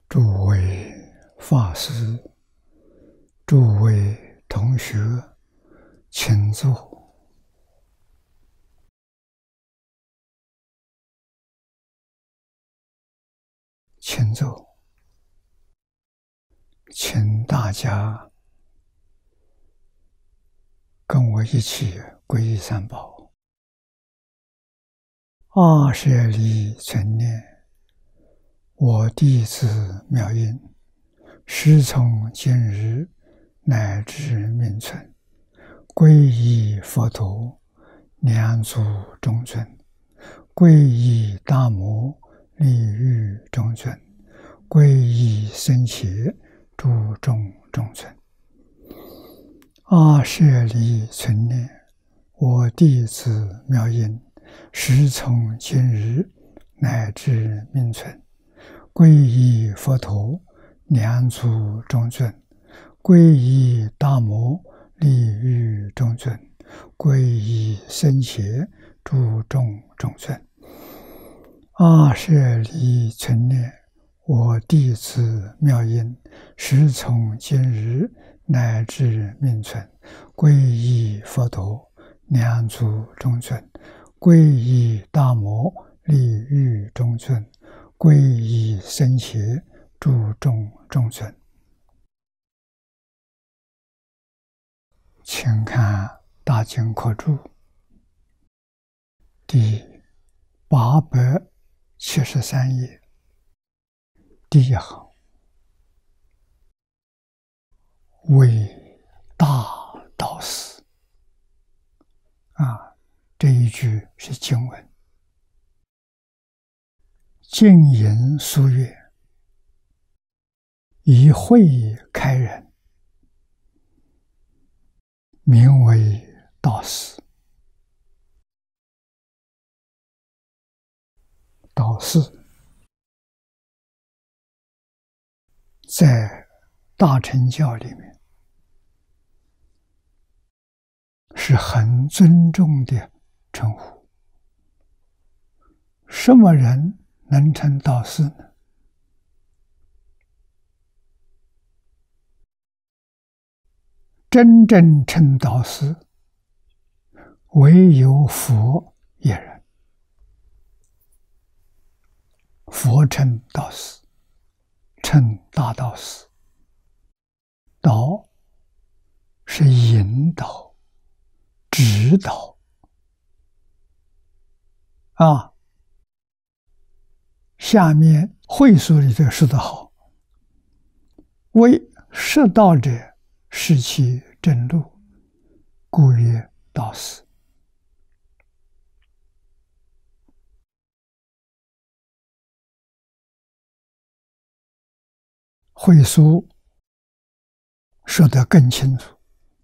诸位法师、诸位同学，请坐。请坐，请大家跟我一起皈依三宝。20里存念，我弟子妙音，时从今日乃至命存，皈依佛陀，两足中尊；皈依大摩，利欲中尊；皈依僧伽，诸众中尊。20里存念，我弟子妙音，时从今日乃至命存，皈依佛陀，两足中尊；皈依大摩，利欲中尊；皈依僧伽，诸众中尊。20里存念，我弟子妙音，时从今日乃至命存，皈依佛陀，两足中尊；皈依大摩，利欲中尊；皈依僧伽，诸众中尊。请看《大经课注》第873页第一行，为大导师。这一句是经文。净言书曰：以慧开人，名为导师。导师在大乘教里面是很尊重的称呼。什么人能称导师呢？真正称导师，唯有佛一人。佛称导师，称大导师。导是引导、指导。下面会所里头说得好：为摄道者，示其正路，故曰导师。会所说得更清楚。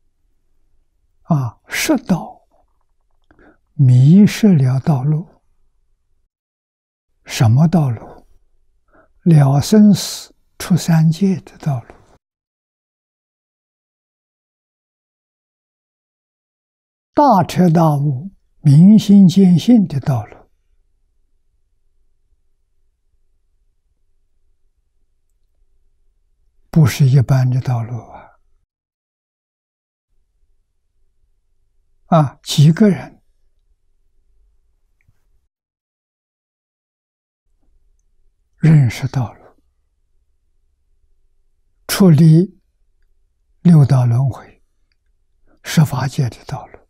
摄道，迷失了道路。什么道路？了生死出三界的道路。大彻大悟、明心见性的道路。不是一般的道路几个人认识道路，处理六道轮回、十法界的道路，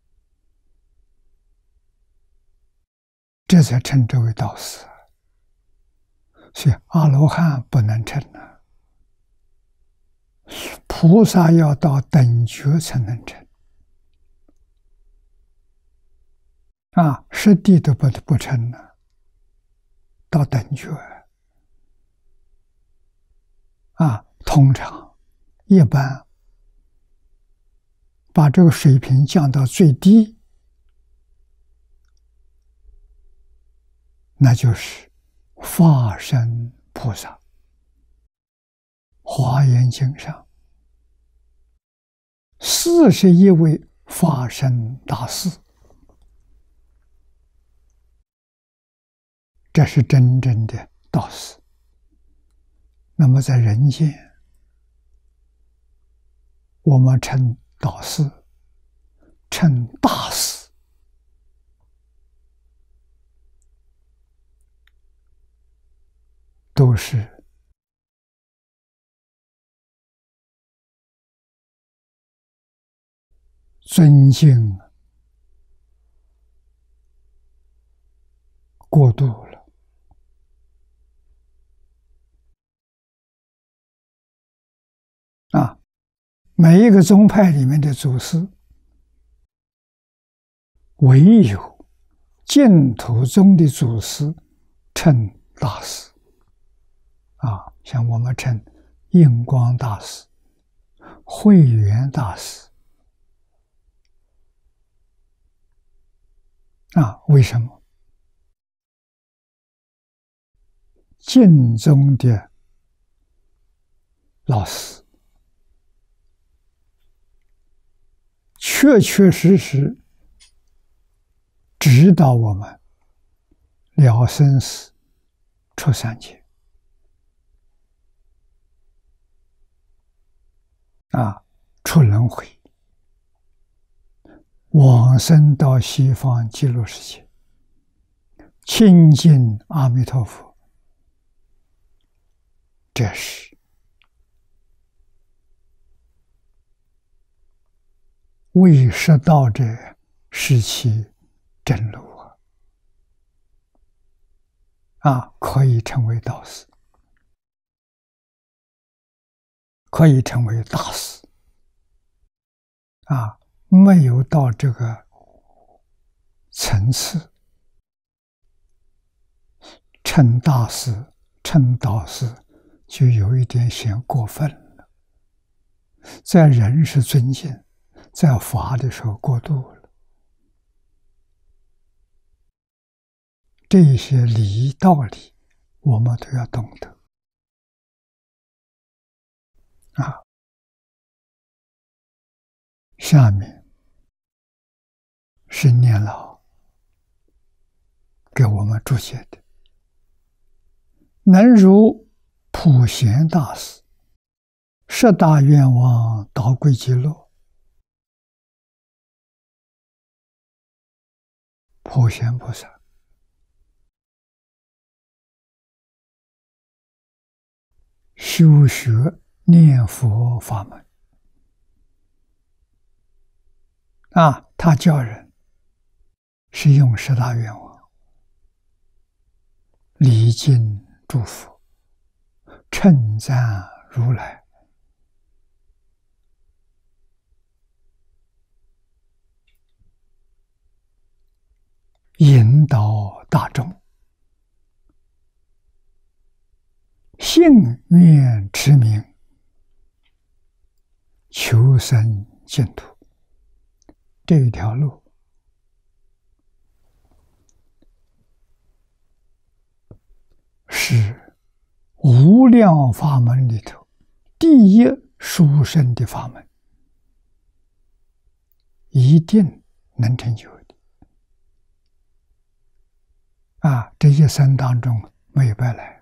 这才称之为导师。所以阿罗汉不能称菩萨要到等觉才能成。实地都不成了，到等觉。通常一般把这个水平降到最低，那就是化身菩萨。华严经上41位化身大士，这是真正的导师。 那么在人间，我们称导师，称大师，都是尊敬过度了啊！每一个宗派里面的祖师，唯有净土宗的祖师称大师啊，像我们称印光大师、慧远大师啊，为什么？净宗的老师确确实实指导我们了生死、出三界啊，出轮回，往生到西方极乐世界，亲近阿弥陀佛，这是为识道者是其真路啊，可以成为导师，可以成为大师啊，没有到这个层次，称大师、称导师，就有一点嫌过分了。在人是尊敬，在法的时候过度了。这些礼仪道理，我们都要懂得啊。下面是念老给我们注解的：能如普贤大师十大愿望导归极乐，普贤菩萨修学念佛法门啊，他教人是用十大愿望礼敬祝福，称赞如来，引导大众信愿持名，求生净土。这一条路是无量法门里头第一殊胜的法门，一定能成就的啊！这一生当中没有白来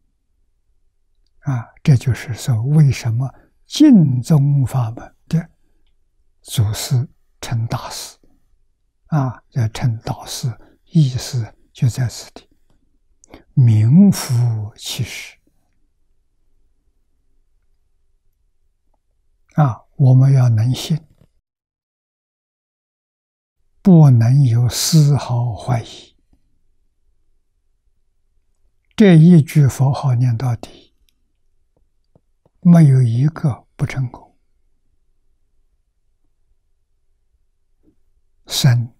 啊！这就是说，为什么净宗法门的祖师称大师啊，要称导师，意思就在此地，名副其实啊！我们要能信，不能有丝毫怀疑。这一句佛号念到底，没有一个不成功。生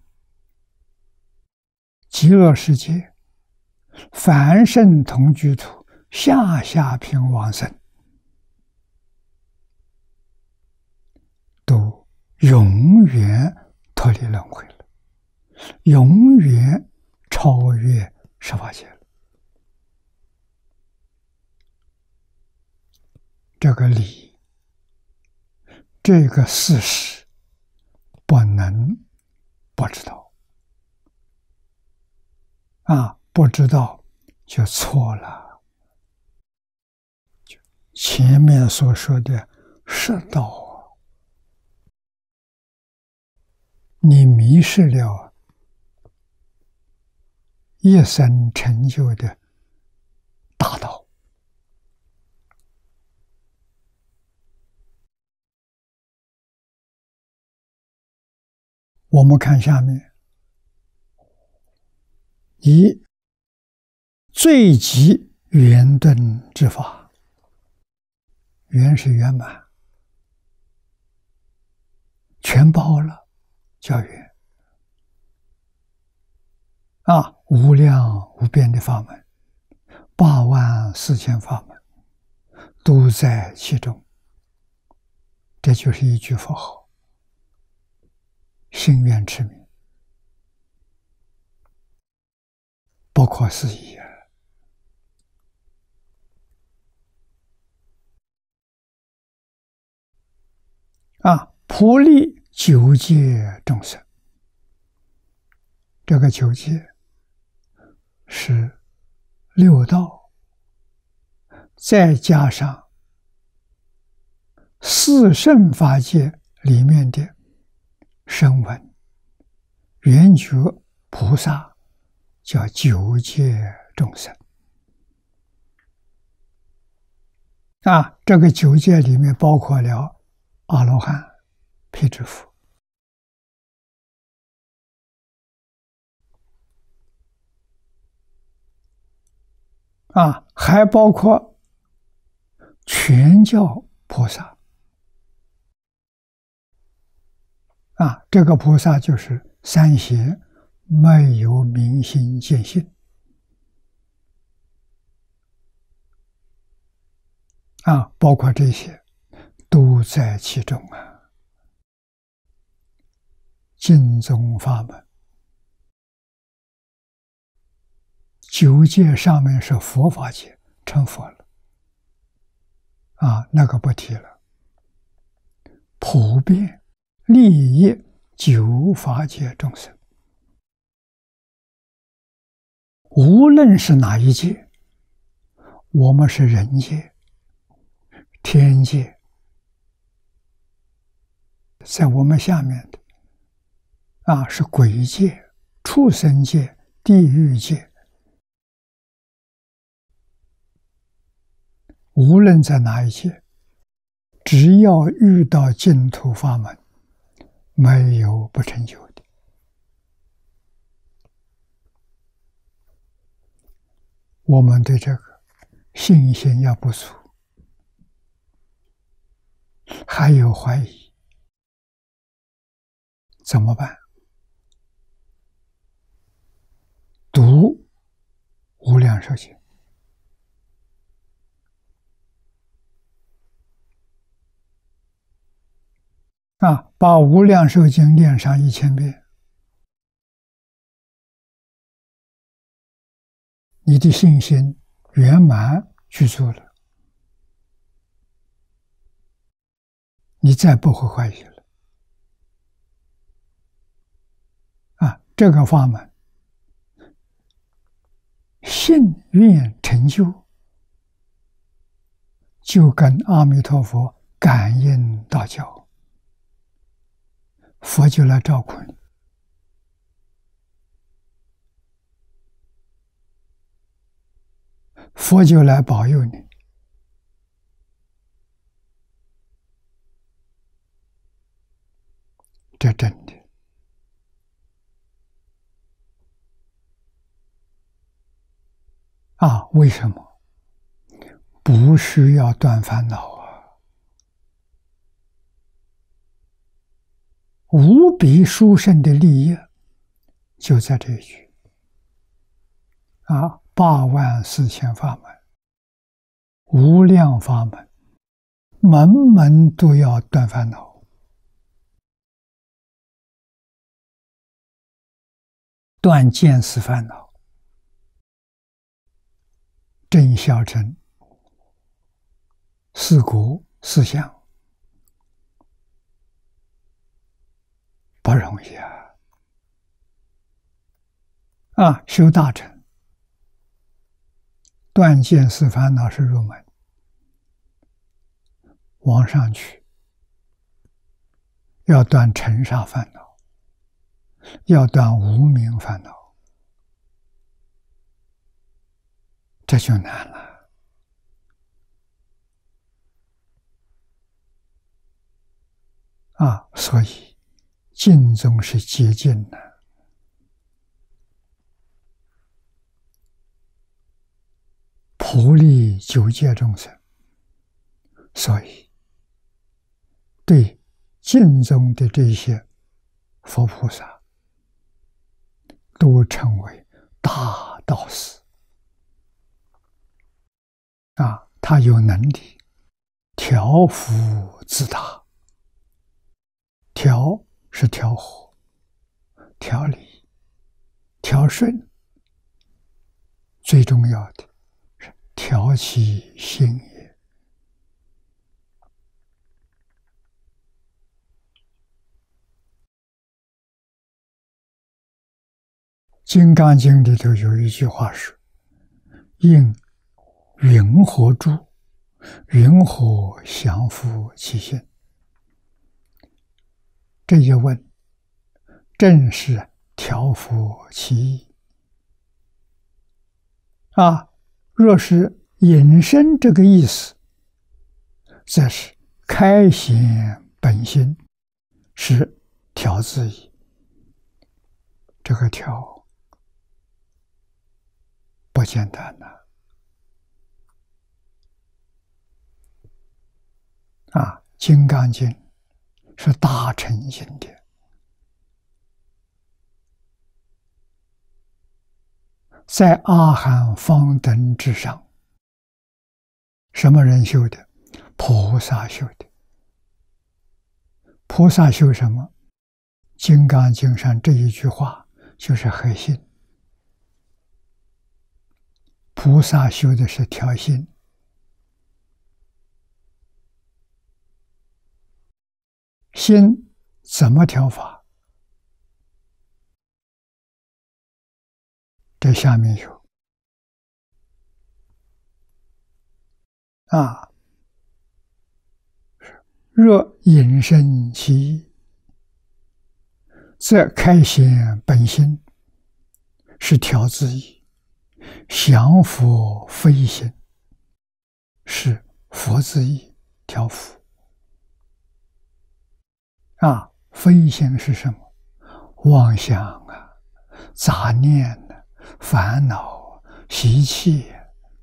极乐世界，凡圣同居土，下下品往生，都永远脱离轮回了，永远超越十法界了。这个理，这个事实，不能不知道啊！不知道就错了， 前面所说的失道啊，你迷失了一生成就的大道。我们看下面，以最极圆顿之法，圆是圆满，全包了，叫圆啊！无量无边的法门，84000法门，都在其中。这就是一句佛号，心愿持名，不可思议啊！普利九界众生，这个九界是六道，再加上四圣法界里面的声闻、缘觉、菩萨，叫九界众生啊。这个九界里面包括了阿罗汉、辟支佛啊，还包括全教菩萨啊。这个菩萨就是三邪没有明心见性啊，包括这些都在其中啊。净宗法门，九界上面是佛法界，成佛了啊，那个不提了。普遍利益九法界众生，无论是哪一界，我们是人界、天界，在我们下面的啊是鬼界、畜生界、地狱界，无论在哪一界，只要遇到净土法门，没有不成就的。我们对这个信心要不足，还有怀疑，怎么办？读无量寿经啊，把无量寿经念上1000遍，你的信心圆满具足了，你再不会怀疑了啊！这个法门信愿成就，就跟阿弥陀佛感应道交，佛就来照顾你，佛就来保佑你。这真的啊！为什么？不需要断烦恼啊！无比殊胜的利益就在这一句啊！84000法门，无量法门，门门都要断烦恼，断见思烦恼，正小乘四果四相，不容易啊！啊，修大乘，断见思烦恼是入门， 往上去，要断尘沙烦恼，要断无明烦恼，这就难了啊！所以净宗是接近的。普利九界众生，所以对净宗的这些佛菩萨都称为大道士啊，他有能力调伏自他。调是调和、调理、调顺，最重要的是调其心也。《金刚经》里头有一句话说：“应云何住？云何降伏其心？”这一问，正是调伏其意啊！若是引申这个意思，则是开显本心，是调自意。这个调不简单呐！啊，《金刚经》是大乘经典，在阿含方等之上。什么人修的？菩萨修的。菩萨修什么？《金刚经》上这一句话就是核心。菩萨修的是调心。心怎么调法？这下面有啊，若引申其意，则开显本心，是调自意；降伏非心，是伏自意，调伏。啊，非心是什么？妄想啊，杂念啊，烦恼、习气。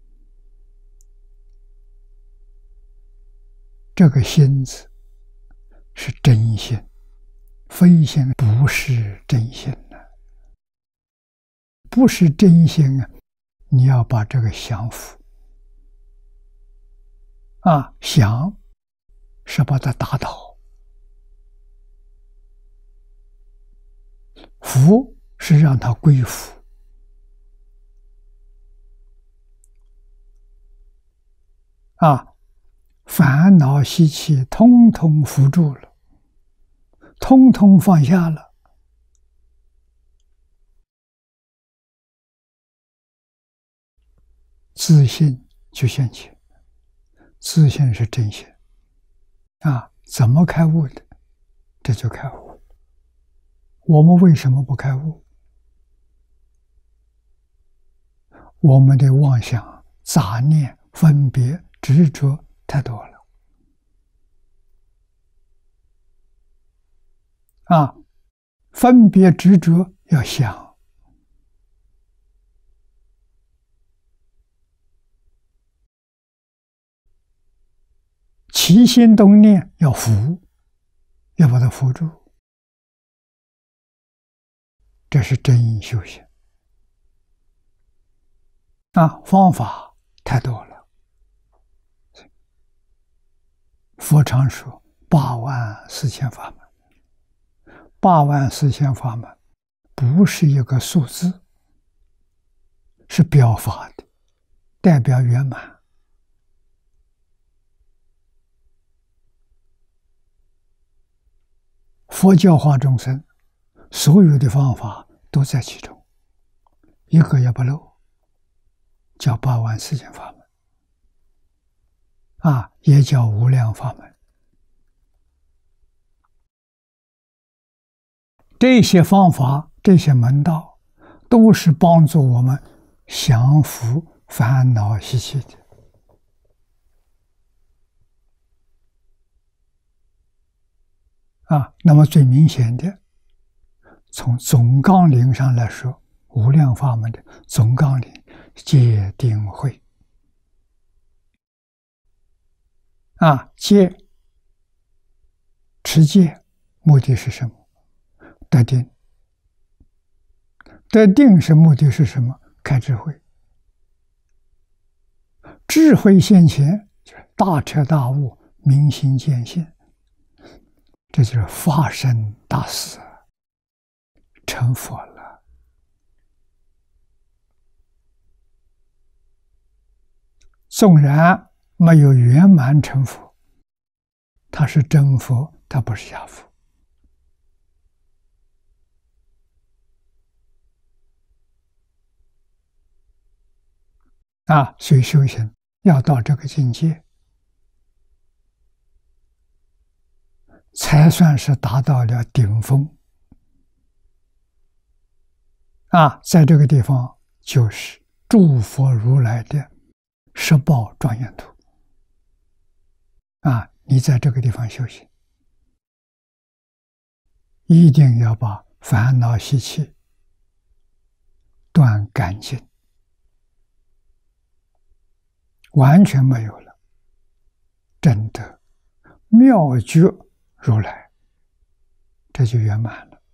这个心字是真心，非心不是真心的，不是真心啊！你要把这个降伏啊，降是把它打倒，伏是让它归服啊。烦恼习气通通扶住了，通通放下了，自信就现前。自信是真心啊！怎么开悟的？这就开悟。我们为什么不开悟？我们的妄想、杂念、分别、执着太多了啊！分别执着要想，起心动念要伏，要把它伏住，这是真修行啊！方法太多了，佛常说84000法门，84000法门不是一个数字，是表法的，代表圆满。佛教化众生，所有的方法都在其中，一个也不漏，叫84000法门。 也叫无量法门。这些方法、这些门道，都是帮助我们降伏烦恼习气的。那么最明显的，从总纲领上来说，无量法门的总纲领，戒定慧。戒，持戒，目的是什么？得定。得定是目的是什么？开智慧。智慧现前，就是大彻大悟，明心见性，这就是发生大事，成佛了。纵然没有圆满成佛，他是真佛，他不是假佛。所以修行要到这个境界，才算是达到了顶峰。在这个地方就是诸佛如来的十报庄严土。你在这个地方修行，一定要把烦恼习气断干净，完全没有了，证得妙觉如来，这就圆满了，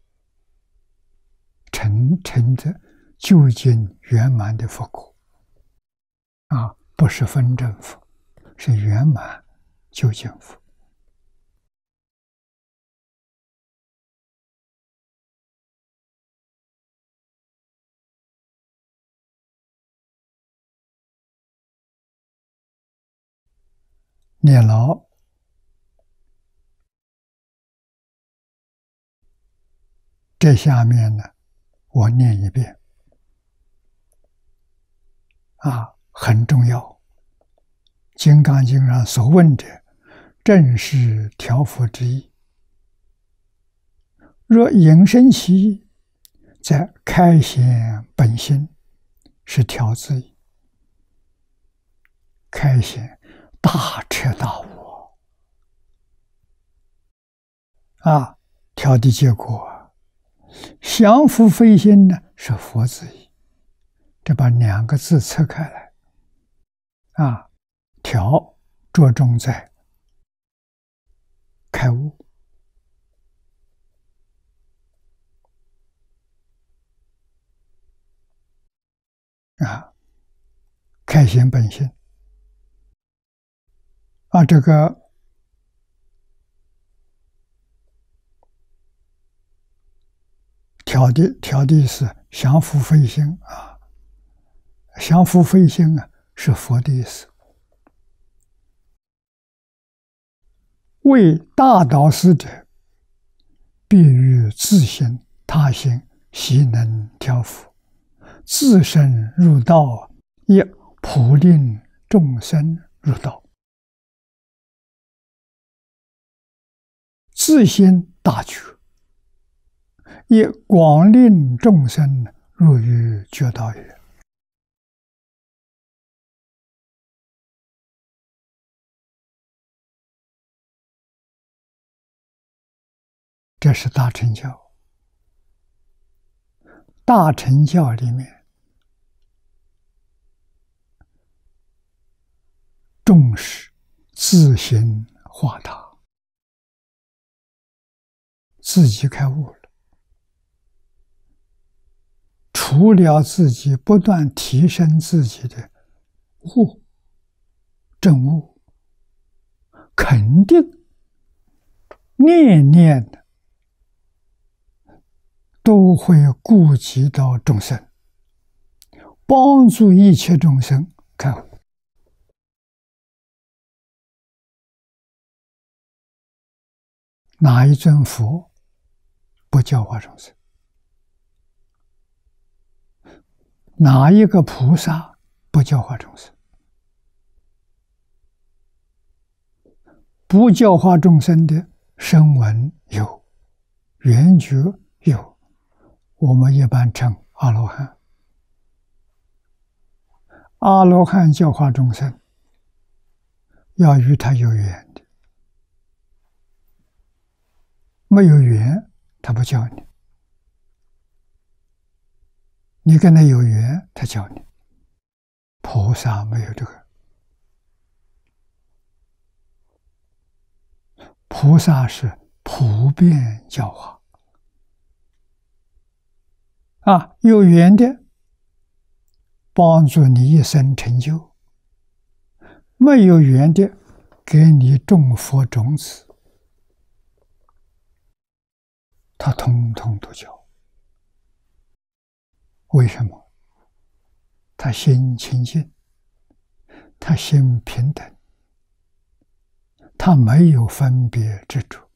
成的究竟圆满的佛果。不是分正佛，是圆满究竟佛。念牢，这下面呢，我念一遍，很重要。《金刚经》上所问者，正是调伏之意。若引申其意，则开显本心，是调之意。开显大彻大悟调的结果，降伏非心呢，是佛之意。这把两个字拆开来，调着重在开悟，开显本心。这个调的意思，降伏非心降伏非心是佛的意思。为大导师者，必于自心他心，悉能调伏，自身入道，亦普令众生入道。自心大觉，亦广令众生入于觉道也。这是大乘教。大乘教里面重视自行化他，自己开悟了，除了自己不断提升自己的证悟，肯定念念的都会顾及到众生，帮助一切众生开悟。哪一尊佛不教化众生？哪一个菩萨不教化众生？ 不教化众生的声闻有，缘觉有，我们一般称阿罗汉。阿罗汉教化众生，要与他有缘的，没有缘，他不教你。你跟他有缘，他教你。菩萨没有这个，菩萨是普遍教化。有缘的帮助你一生成就，没有缘的给你种佛种子，他通通都教。为什么？他心清净，他心平等，他没有分别执着。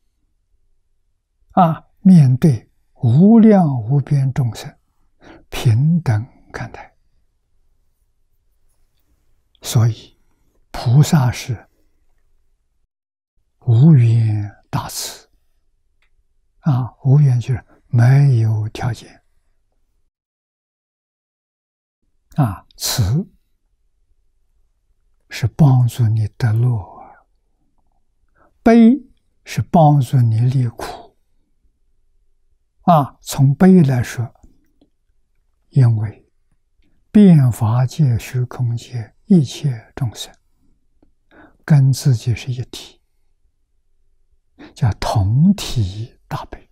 面对无量无边众生，平等看待。所以菩萨是无缘大慈。无缘就是没有条件。慈是帮助你得乐，悲是帮助你离苦。从悲来说，因为遍法界虚空界一切众生跟自己是一体，叫同体大悲。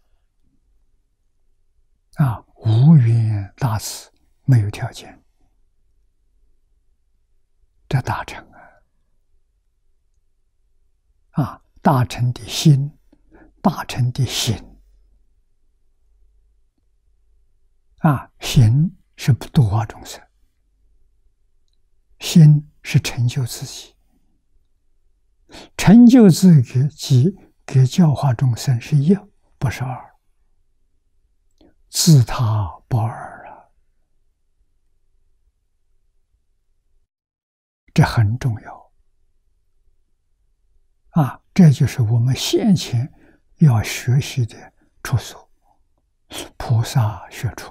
无缘大慈，没有条件，这大乘大乘的心，大乘的行。行是不度化众生，心是成就自己。成就自己及给教化众生是一，不是二。自他不二这很重要。这就是我们先前要学习的处所，菩萨学处。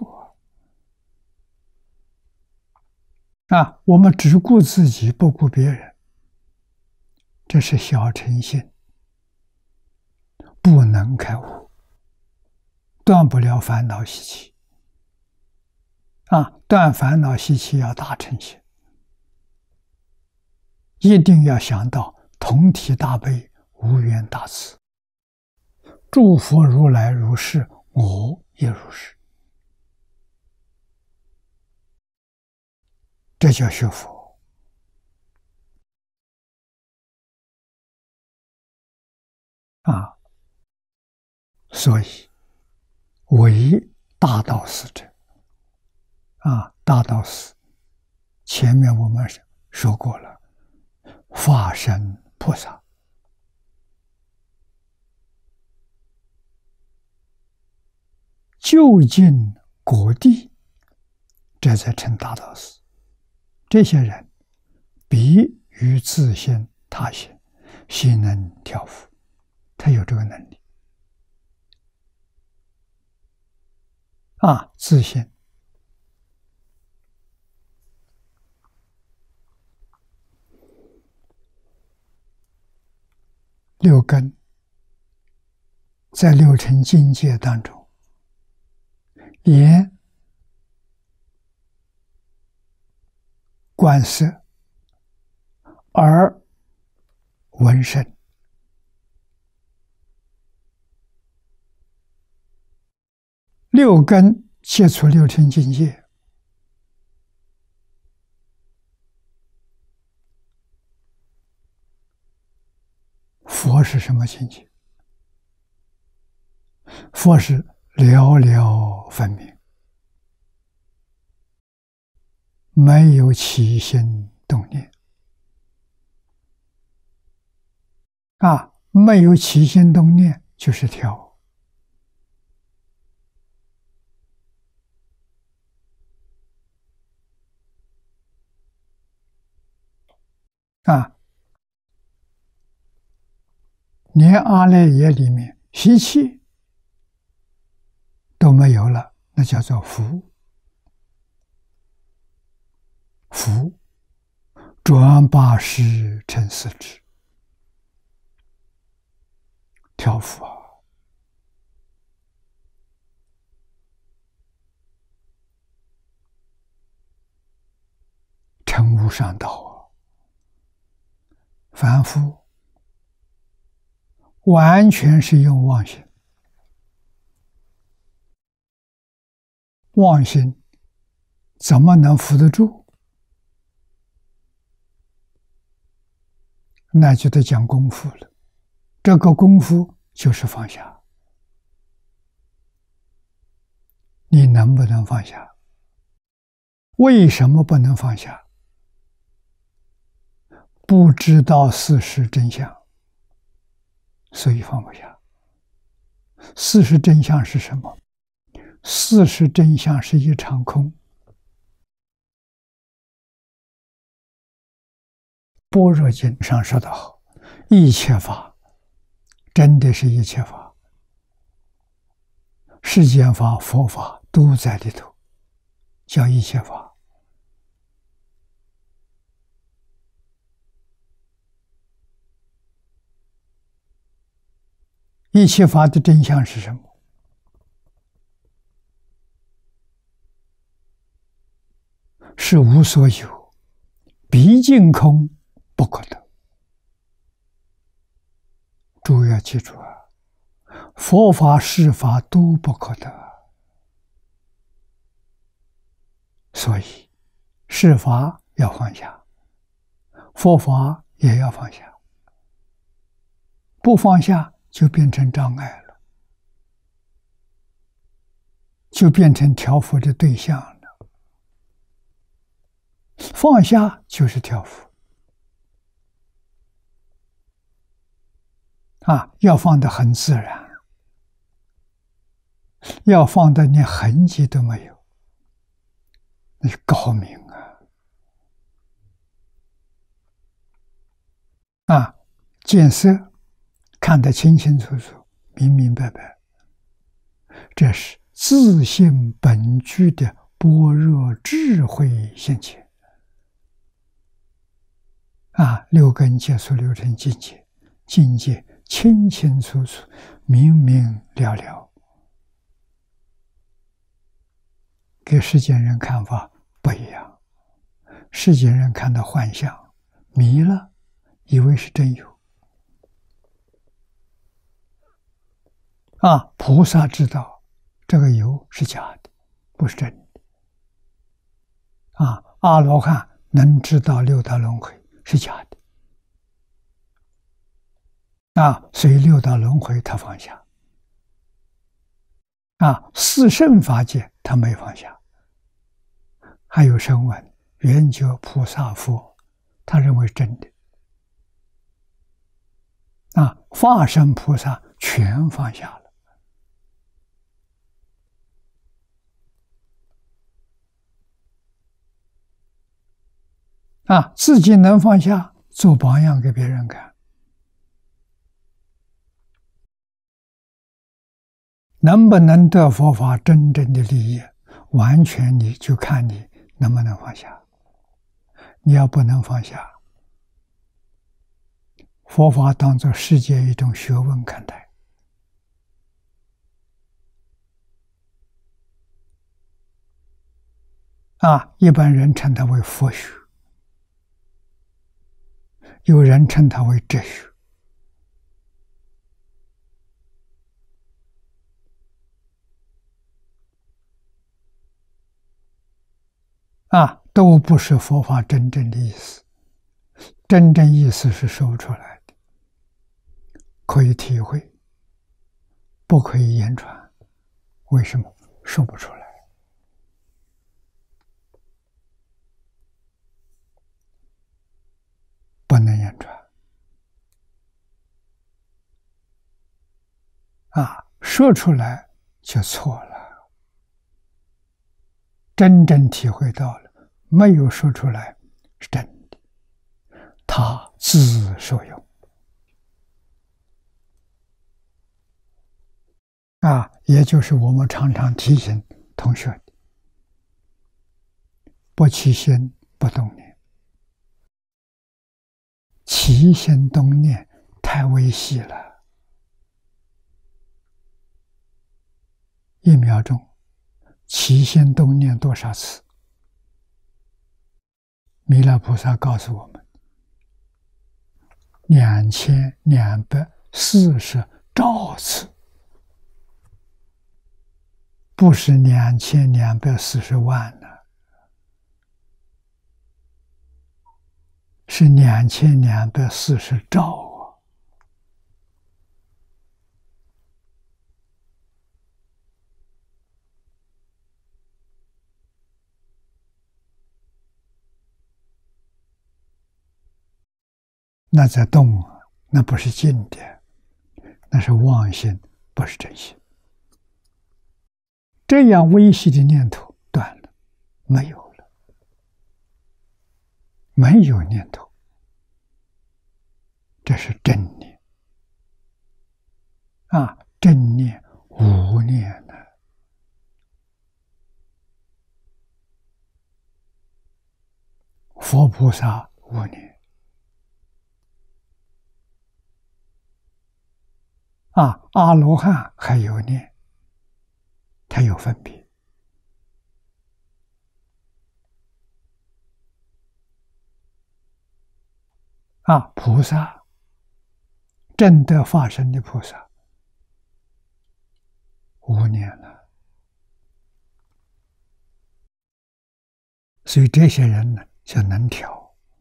我们只顾自己，不顾别人，这是小乘心，不能开悟，断不了烦恼习气。断烦恼习气要大乘心，一定要想到同体大悲，无缘大慈。诸佛如来如是，我也如是。这叫学佛。所以为大道师者，大道师前面我们说过了，化身菩萨。就近果地，这才成大道士。这些人比于自性他性，悉能调伏，他有这个能力。自性六根在六尘境界当中，眼观色，耳闻声，六根接触六尘境界。佛是什么境界？佛是了了分明，没有起心动念。没有起心动念就是调。 连阿赖耶里面习气都没有了，那叫做福。福转八识成四智，调伏啊！成无上道啊！凡夫完全是用妄心，妄心怎么能扶得住？那就得讲功夫了。这个功夫就是放下。你能不能放下？为什么不能放下？不知道事实真相，所以放不下。事实真相是什么？事实真相是一场空。般若经上说得好，一切法真的是一切法，世间法、佛法都在里头，叫一切法。一切法的真相是什么？是无所有，毕竟空，不可得。诸位要记住啊，佛法、世法都不可得，所以世法要放下，佛法也要放下。不放下就变成障碍了，就变成调伏的对象了。放下就是调伏啊，要放得很自然，要放得连痕迹都没有，那是高明啊！见色看得清清楚楚、明明白白，这是自性本具的般若智慧现前啊！六根接触六尘境界，境界清清楚楚、明明了了，跟世间人看法不一样。世间人看到幻象，迷了，以为是真有啊！菩萨知道这个有是假的，不是真的啊！阿罗汉能知道六道轮回是假的啊，所以六道轮回他放下啊，四圣法界他没放下。还有声闻、缘觉、菩萨、佛，他认为真的啊，化身菩萨全放下了啊，自己能放下，做榜样给别人看。能不能得佛法真正的利益，完全你就看你能不能放下。你要不能放下，佛法当作世界一种学问看待啊，一般人称它为佛学，有人称它为哲学啊，都不是佛法真正的意思。真正意思是说不出来的，可以体会，不可以言传。为什么说不出来？不能言传啊，说出来就错了。真正体会到了，没有说出来是真的，他自受用也就是我们常常提醒同学的，不起心不动念，起心动念太微细了，1秒钟起心动念多少次？弥勒菩萨告诉我们，2240兆次，不是2240万呢，是2240兆啊！那在动啊，那不是静的，那是妄心，不是真心。这样微细的念头断了，没有了，没有念头，这是正念正念无念呢。佛菩萨无念阿罗汉还有念，他有分别菩萨正得法身的菩萨无念了，所以这些人呢就能调。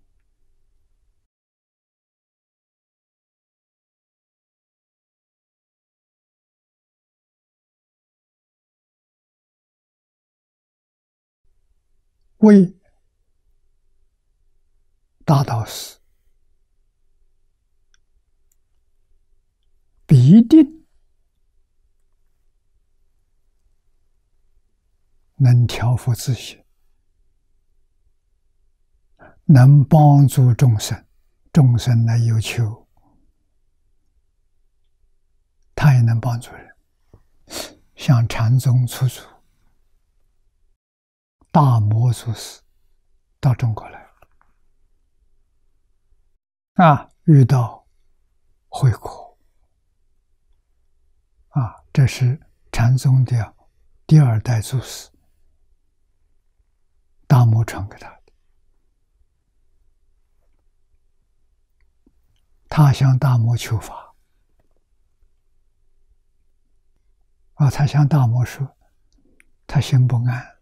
为大道士必定能调伏自心，能帮助众生，众生来有求，他也能帮助人。像禅宗初祖大摩祖师到中国来遇到慧苦这是禅宗的第2代祖师，大摩传给他的。他向大摩求法他向大摩说，他心不安，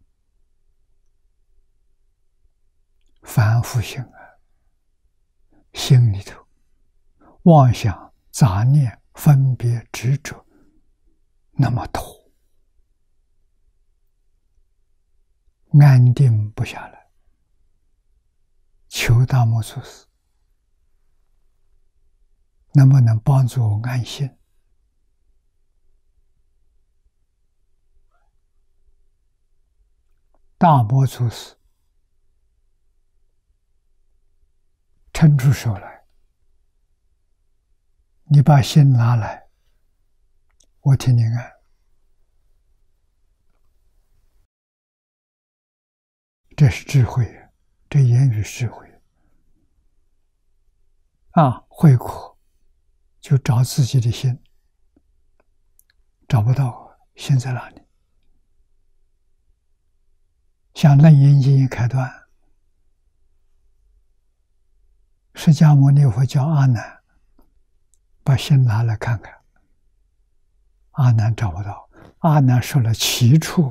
反复心安，心里头妄想杂念分别执着那么多，安定不下来，求大摩祖师能不能帮助我安心。大摩祖师伸出手来，你把心拿来，我替你按。这是智慧，这言语智慧慧苦就找自己的心，找不到心在哪里。像楞严经一开端，释迦牟尼佛叫阿难把心拿来看看，阿难找不到，阿难说了7处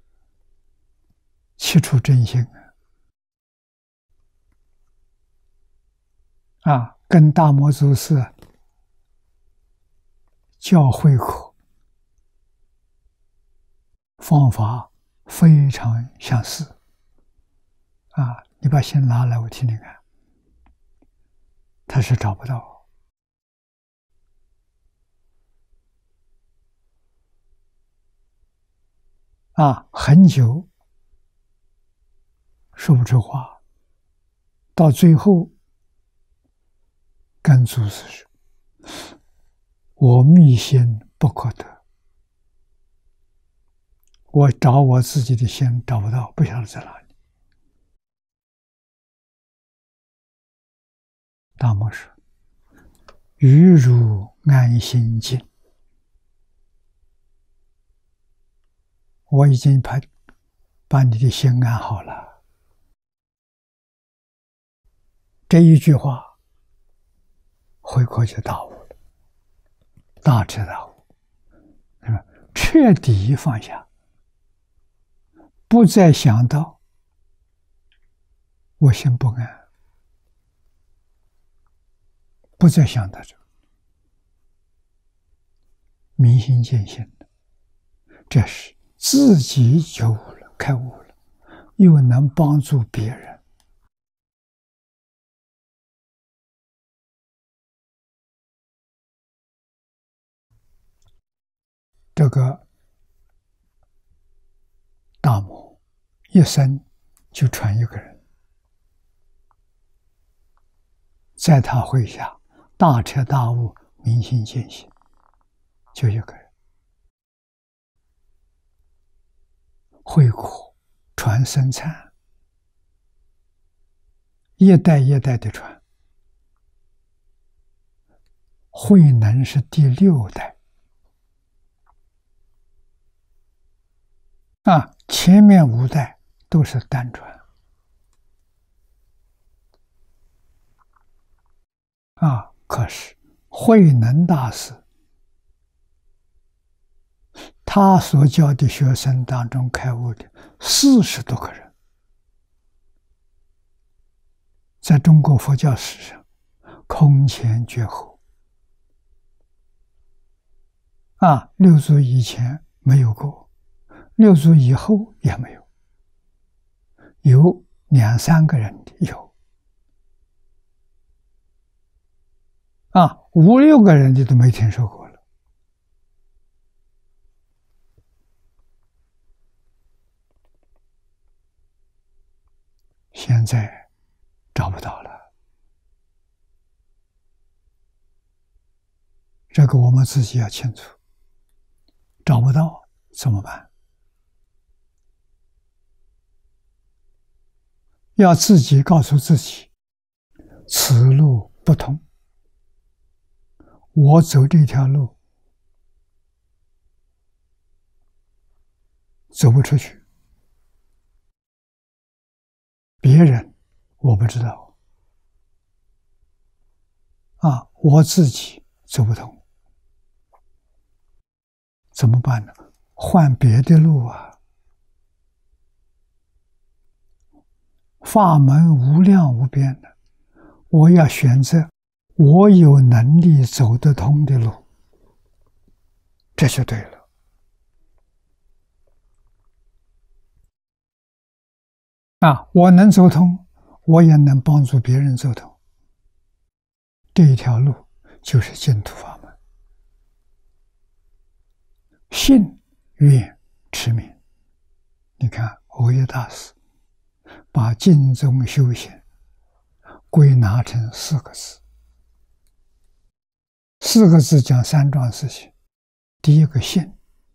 7处真心跟大摩祖师教慧苦方法非常相似你把心拿来，我替你看，他是找不到很久说不出话，到最后跟祖师说，我密心不可得， 我找我自己的心找不到，不晓得在哪里。大摩说：“于如安心境。”我已经把你的心安好了。这一句话，慧可就大悟了，大彻大悟，彻底放下，不再想到我心不安，不再想到这个明心见性的，这是自己就悟了，开悟了，又能帮助别人。这个大摩一生就传一个人，在他会下大彻大悟，明心见性，就一个人。慧可传僧璨，一代一代的传，慧能是第6代。前面5代都是单传。可是慧能大师他所教的学生当中开悟的40多个人，在中国佛教史上空前绝后。六祖以前没有过，六祖以后也没有，有2、3个人的有，5、6个人的都没听说过了。现在找不到了，这个我们自己要清楚，找不到怎么办？要自己告诉自己，此路不通，我走这条路走不出去，别人我不知道，我自己走不通，怎么办呢？换别的路啊！法门无量无边的，我要选择我有能力走得通的路，这就对了。我能走通，我也能帮助别人走通。这一条路就是净土法门。信、愿、持名。你看蕅益大师把净宗修行归纳成4个字，4个字讲3桩事情：第一个信，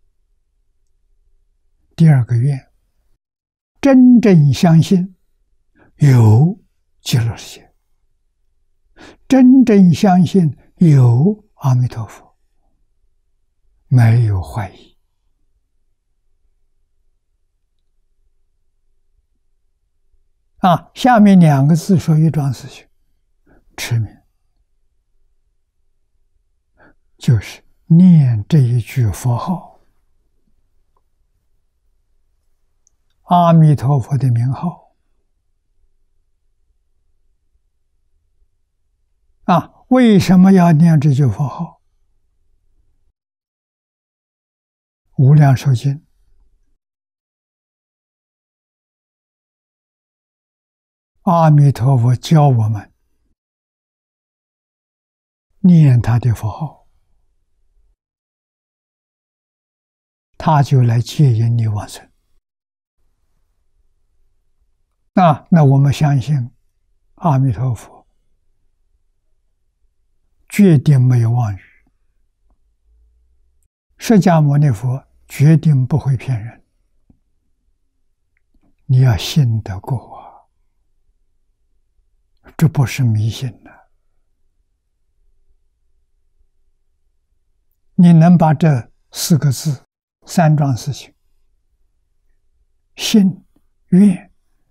第二个愿，真正相信有极乐世界，真正相信有阿弥陀佛，没有怀疑。下面2个字说一桩事情，持名，就是念这一句佛号，阿弥陀佛的名号。为什么要念这句佛号？无量寿经阿弥陀佛教我们念他的佛号，他就来接引你往生。那我们相信阿弥陀佛决定没有妄语，释迦牟尼佛决定不会骗人， 你要信得过啊，这不是迷信的。你能把这4个字3桩事情，信、愿、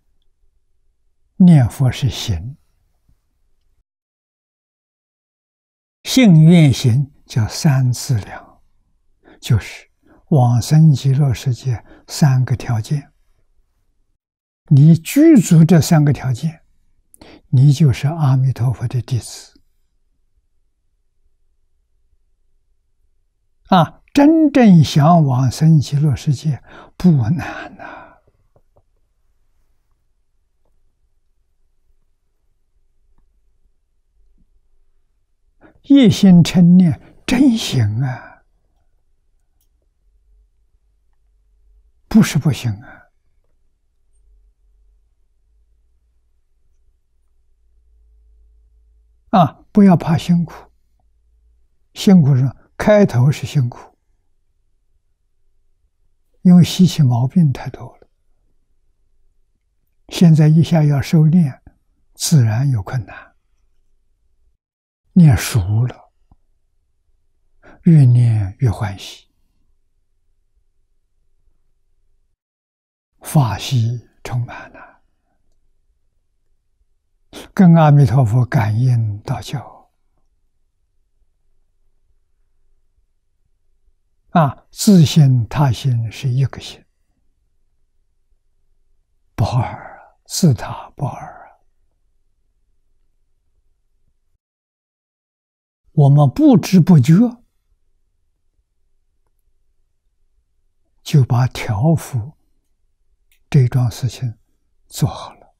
念佛是行，信愿行叫3资粮，就是往生极乐世界3个条件。你具足这3个条件，你就是阿弥陀佛的弟子。真正想往生极乐世界不难呐。一心称念真行啊，不是不行啊！不要怕辛苦，辛苦是开头是辛苦。因为习气毛病太多了，现在一下要收敛，自然有困难。念熟了，越念越欢喜，法喜充满了，跟阿弥陀佛感应道交。自心他心是一个心，不二，自他不二。我们不知不觉就把调伏这桩事情做好了。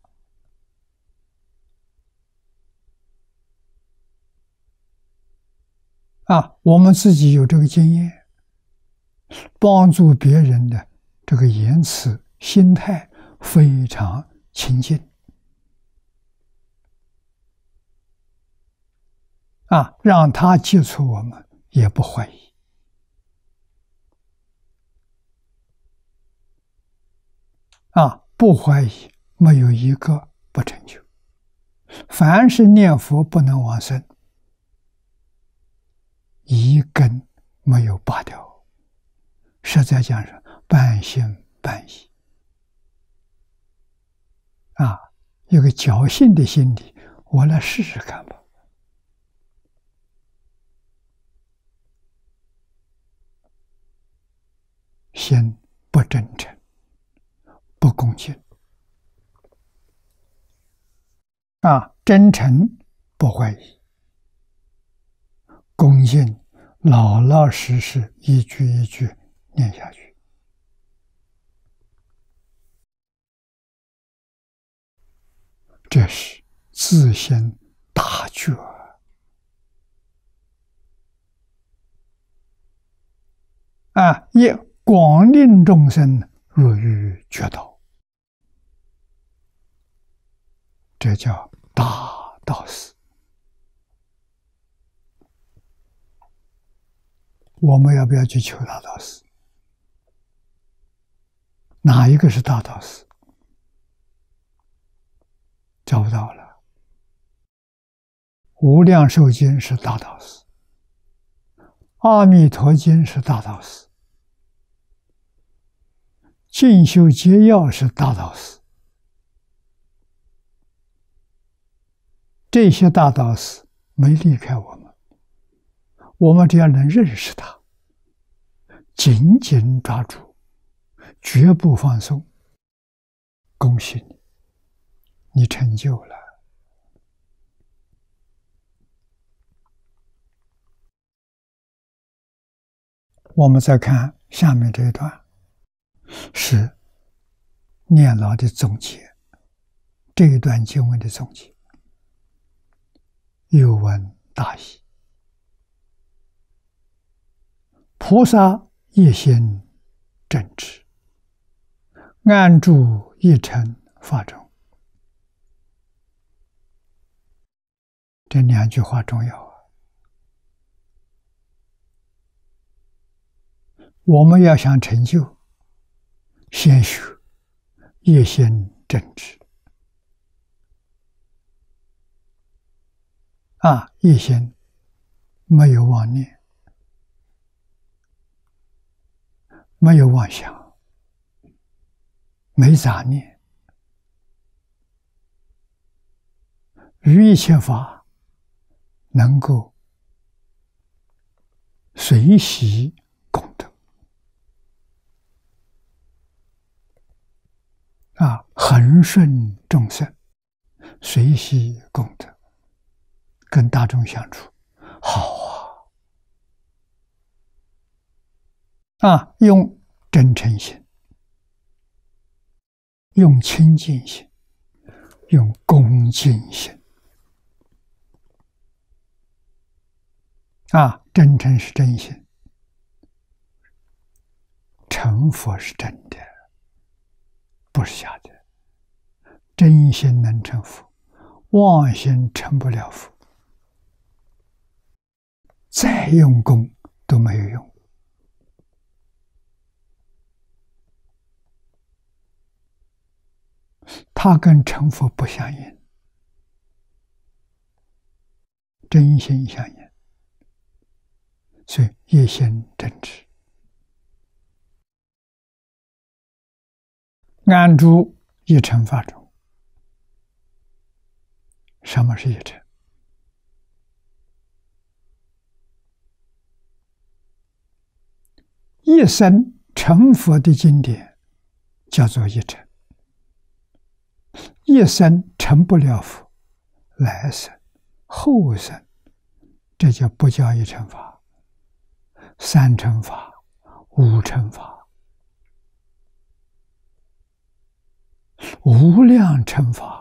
我们自己有这个经验，帮助别人的这个言辞心态非常清净让他接触我们也不怀疑不怀疑，没有一个不成就。凡是念佛不能往生，一根没有拔掉，实在讲是半信半疑有个侥幸的心理，我来试试看吧。心不真诚，不恭敬真诚不怀疑，恭敬老老实实一句一句念下去。这是自心大觉也广令众生入于觉道，这叫大道士。我们要不要去求大道士？哪一个是大道士？找不到了。无量寿经是大道士，阿弥陀经是大道士，进修解要是大道士。这些大道士没离开我们，我们只要能认识他，紧紧抓住，绝不放松，恭喜你，你成就了。我们再看下面这一段，是念老的总结，这一段经文的总结。有闻大义，菩萨一心正直，安住一尘法中。这2句话重要我们要想成就，先学业心正直。业心没有妄念，没有妄想，没杂念，于一切法能够随喜功德。恒顺众生，随喜功德，跟大众相处好用真诚心，用清净心，用恭敬心。真诚是真心，成佛是真的，不是假的。真心能成佛，妄心成不了佛，再用功都没有用。它跟成佛不相应，真心相应，所以业心正直。安住一乘法中。什么是一乘？一生成佛的经典叫做一乘，一生成不了佛，来生、后生，这就不叫一乘法、三乘法、五乘法、无量乘法。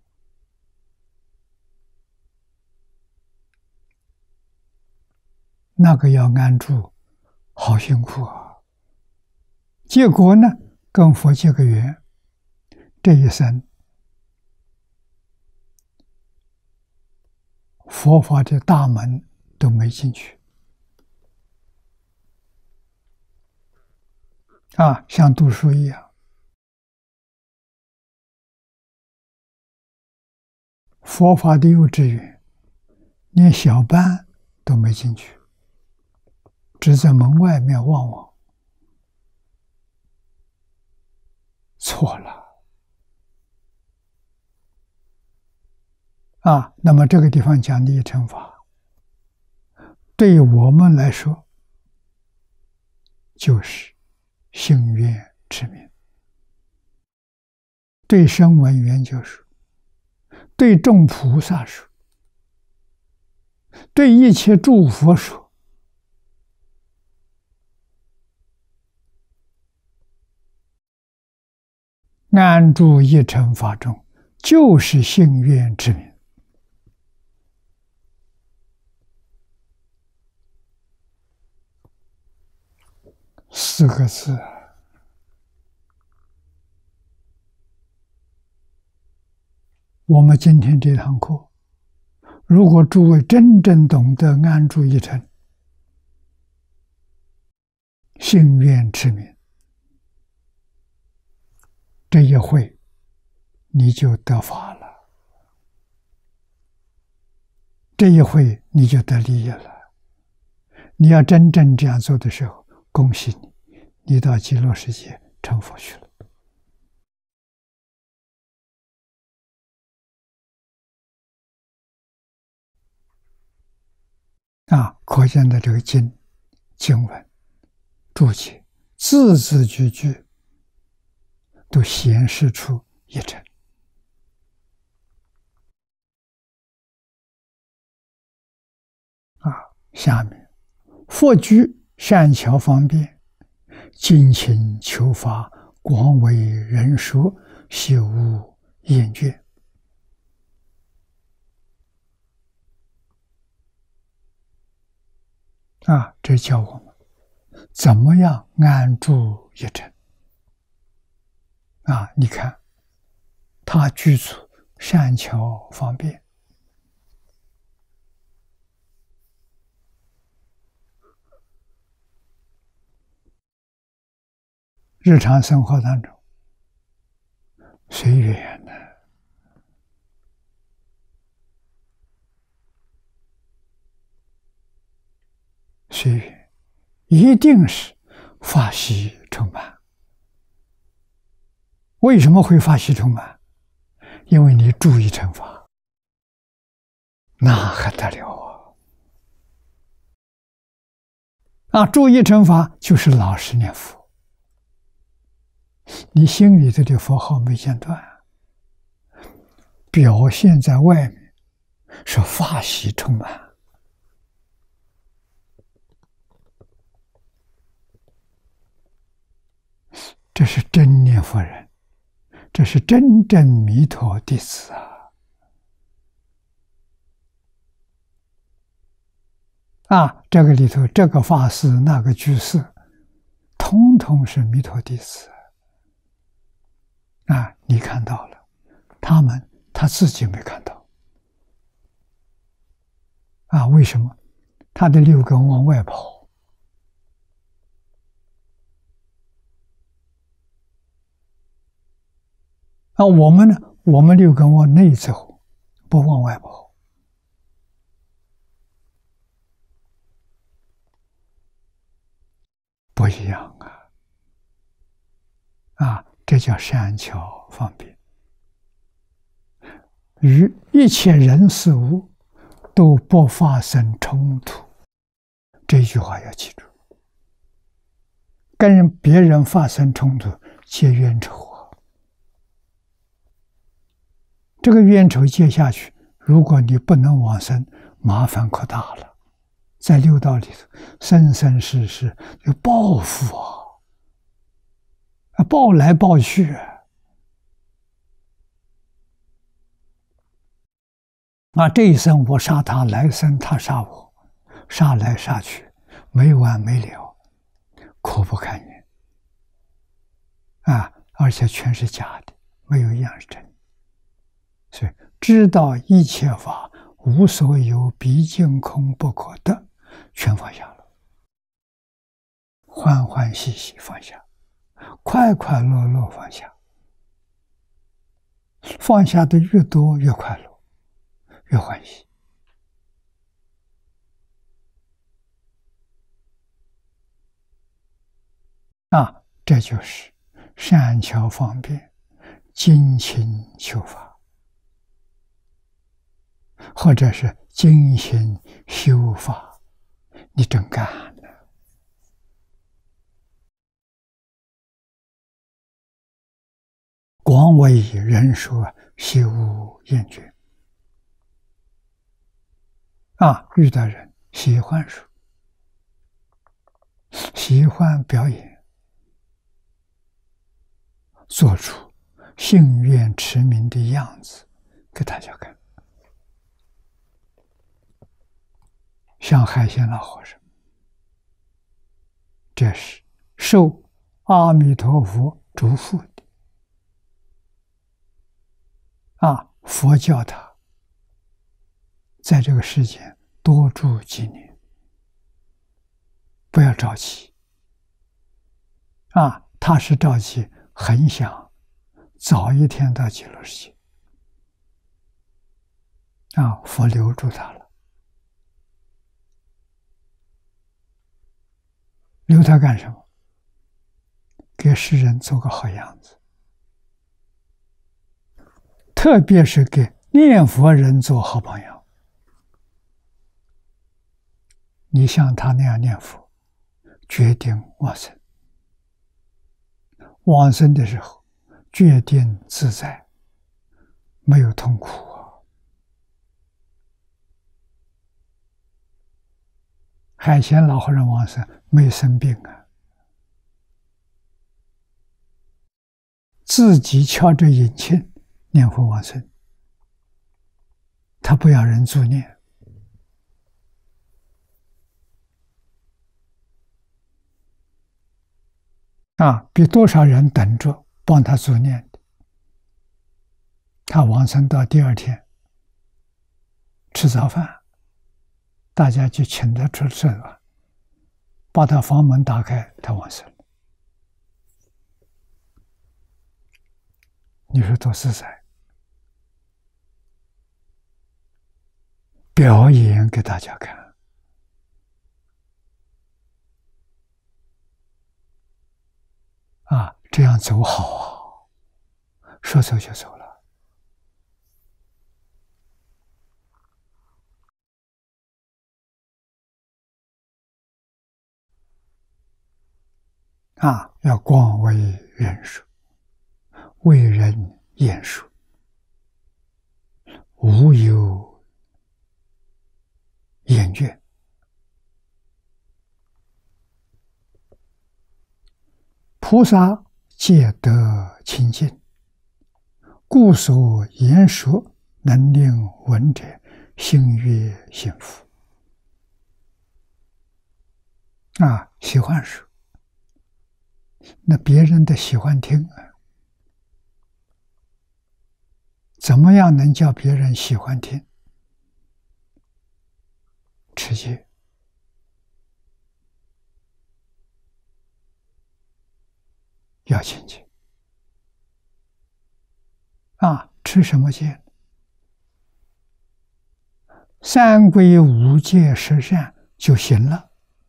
那个要安住，好辛苦啊！结果呢，跟佛结个缘，这一生佛法的大门都没进去像读书一样，佛法的幼稚园连小班都没进去，只在门外面望望。错了那么这个地方讲的一乘法，对于我们来说就是信愿持名，对声闻缘觉说，对众菩萨说，对一切诸佛说。安住一乘法中，就是信愿持名。四个字。我们今天这堂课，如果诸位真正懂得安住一乘，信愿持名，这一会你就得法了，这一会你就得利益了。你要真正这样做的时候，恭喜你，你到极乐世界成佛去了。可见的这个经文注解，字字句句都显示出一乘。下面佛居善巧方便，精勤求法，广为人说，悉无厌倦。这教我们怎么样安住一乘。你看他居处善巧方便，日常生活当中随缘呢？随缘，一定是法喜充满。为什么会法喜充满？因为你注意乘法，那还得了啊！注意乘法就是老实念佛，你心里头的佛号没间断，表现在外面是法喜充满。这是真念佛人，这是真正弥陀弟子啊！这个里头，这个法师，那个居士，通通是弥陀弟子你看到了，他自己没看到为什么？他的六根往外跑我们呢？我们六根往内走，不往外跑。不一样这叫善巧方便，与一切人事物都不发生冲突。这句话要记住，跟别人发生冲突，结冤仇这个冤仇结下去，如果你不能往生，麻烦可大了。在六道里头，生生世世有报复报来报去这一生我杀他，来生他杀我，杀来杀去，没完没了，苦不堪言而且全是假的，没有一样是真的。所以知道一切法无所有，毕竟空不可得，全放下了，欢欢喜喜放下，快快乐乐放下，放下的越多越快乐，越欢喜这就是善巧方便精勤修法，或者是精行修法，你真干了。广为人说，习无厌倦遇到人喜欢说，喜欢表演，做出信愿持名的样子给大家看。像海鲜老和尚，这是受阿弥陀佛嘱咐的佛教他在这个世间多住几年，不要着急他是着急，很想早一天到极乐世界佛留住他了。留他干什么？给世人做个好样子，特别是给念佛人做好榜样。你像他那样念佛，决定往生。往生的时候，决定自在，没有痛苦海鲜老和尚往生没生病自己敲着引磬念佛往生，他不要人助念比多少人等着帮他助念的。他往生到第二天吃早饭，大家就请他出去了，把他房门打开，他往生了。 你说多自在，表演给大家看啊，这样走好啊，说走就走了啊，要广为人说，为人言说，无有厌倦。菩萨皆得清净，故所言说能令闻者心悦幸福。啊，喜欢说，那别人的喜欢听啊，怎么样能叫别人喜欢听？持戒。要清净啊！持什么戒？三归五戒十善就行了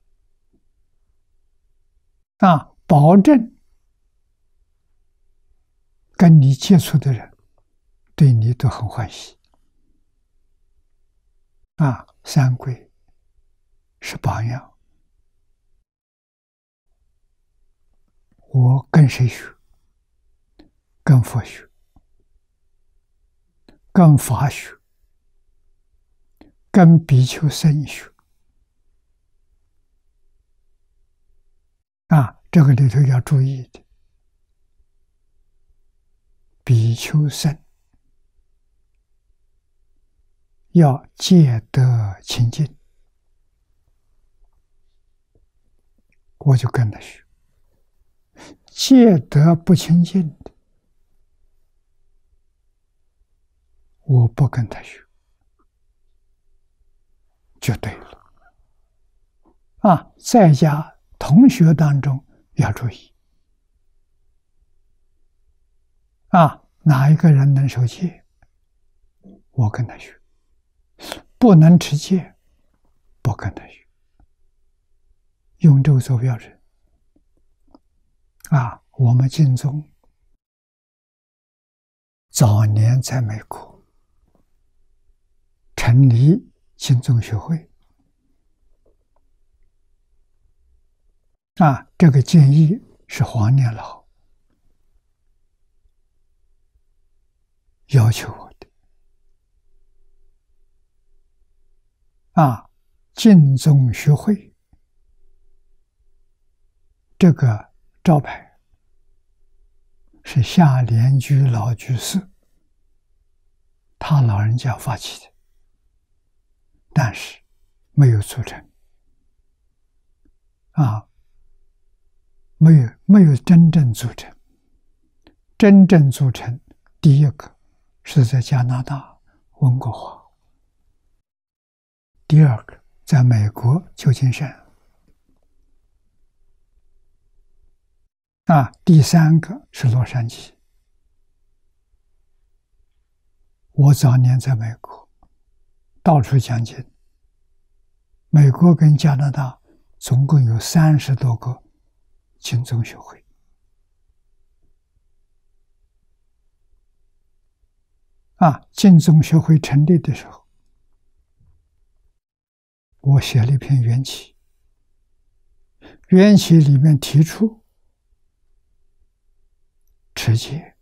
啊！保证跟你接触的人对你都很欢喜啊！三归是榜样。我跟谁学？跟佛学，跟法学，跟比丘僧学啊！这个里头要注意的，比丘僧要戒得清净，我就跟他学。戒得不清净的，我不跟他学，就对了。啊，在家同学当中要注意啊，哪一个人能守戒，我跟他学；不能持戒，不跟他学。用这个做标准啊。我们净宗早年在美国成立净宗学会啊，这个建议是黄念老要求我的啊。净宗学会这个招牌是夏莲居老居士他老人家发起的，但是没有组成啊，没有真正组成。真正组成第一个是在加拿大温哥华，第二个在美国旧金山啊，第三个是洛杉矶。我早年在美国到处讲经，美国跟加拿大总共有30多个净宗学会啊。净宗学会成立的时候，我写了一篇缘起，缘起里面提出持戒，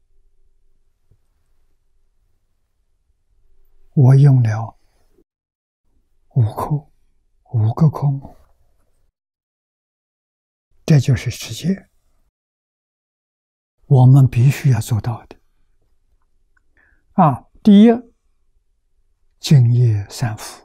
我用了5个科目，这就是持戒，我们必须要做到的啊。第一，净业三福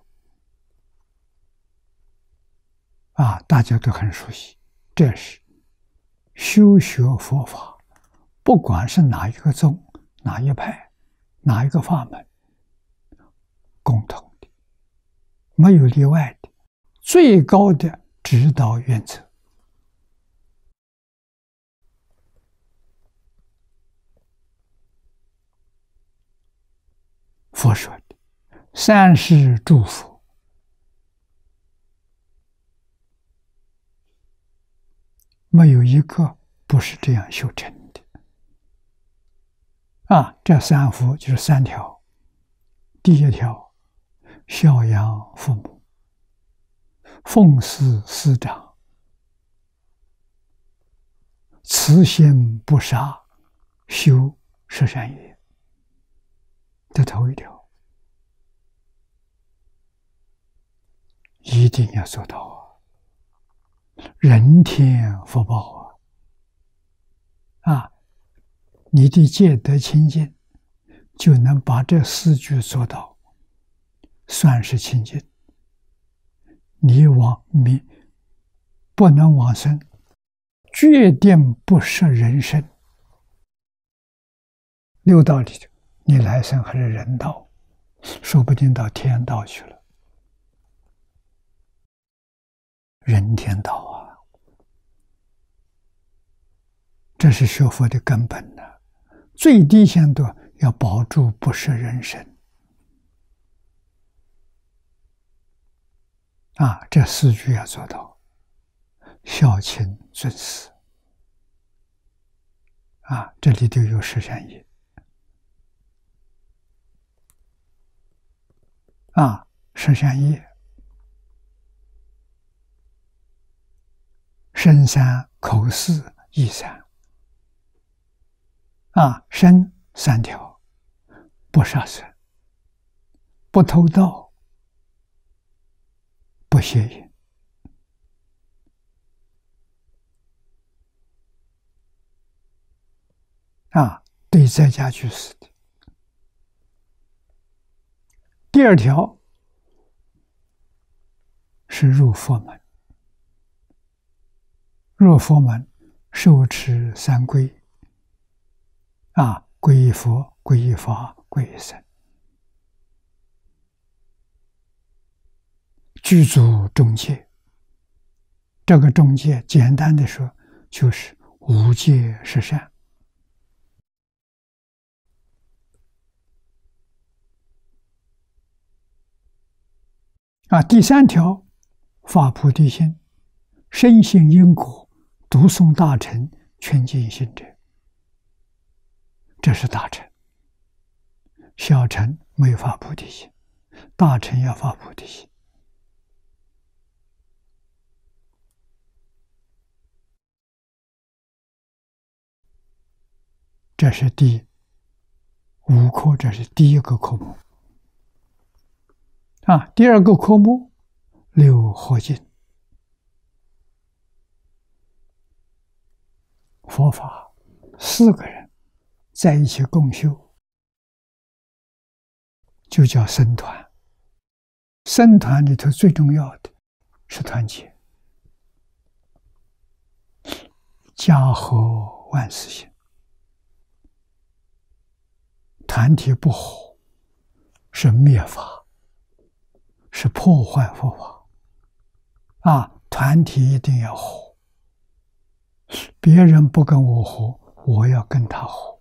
啊，大家都很熟悉，这是修学佛法，不管是哪一个宗、哪一派、哪一个法门，共同的，没有例外的，最高的指导原则。 佛说的三世诸佛，没有一个不是这样修成的。这三福就是三条。第一条，孝养父母，奉事师长，慈心不杀，修十善业。这头一条一定要做到人天福报你的戒德清净，就能把这四句做到，算是清净。你不能往生，决定不摄人身。六道里头，你来生还是人道，说不定到天道去了。人天道这是学佛的根本呢。最低限度要保住不摄人身这四句要做到，孝亲尊师这里都有十善业十善业，身三，口四，意三身三条，不杀生，不偷盗，不邪淫对在家居士的。第二条是入佛门，入佛门受持三皈皈依佛，皈依法，皈依僧，具足中戒。这个中戒简单的说，就是无戒十善第三条，发菩提心，深信因果，读诵大乘，劝进行者。这是大乘。小乘没有发菩提心，大乘要发菩提心。这是第5科，这是第一个科目第二个科目六合敬，佛法4个人在一起共修，就叫僧团。僧团里头最重要的是团结，家和万事兴。团体不和是灭法，是破坏佛法团体一定要和，别人不跟我和，我要跟他和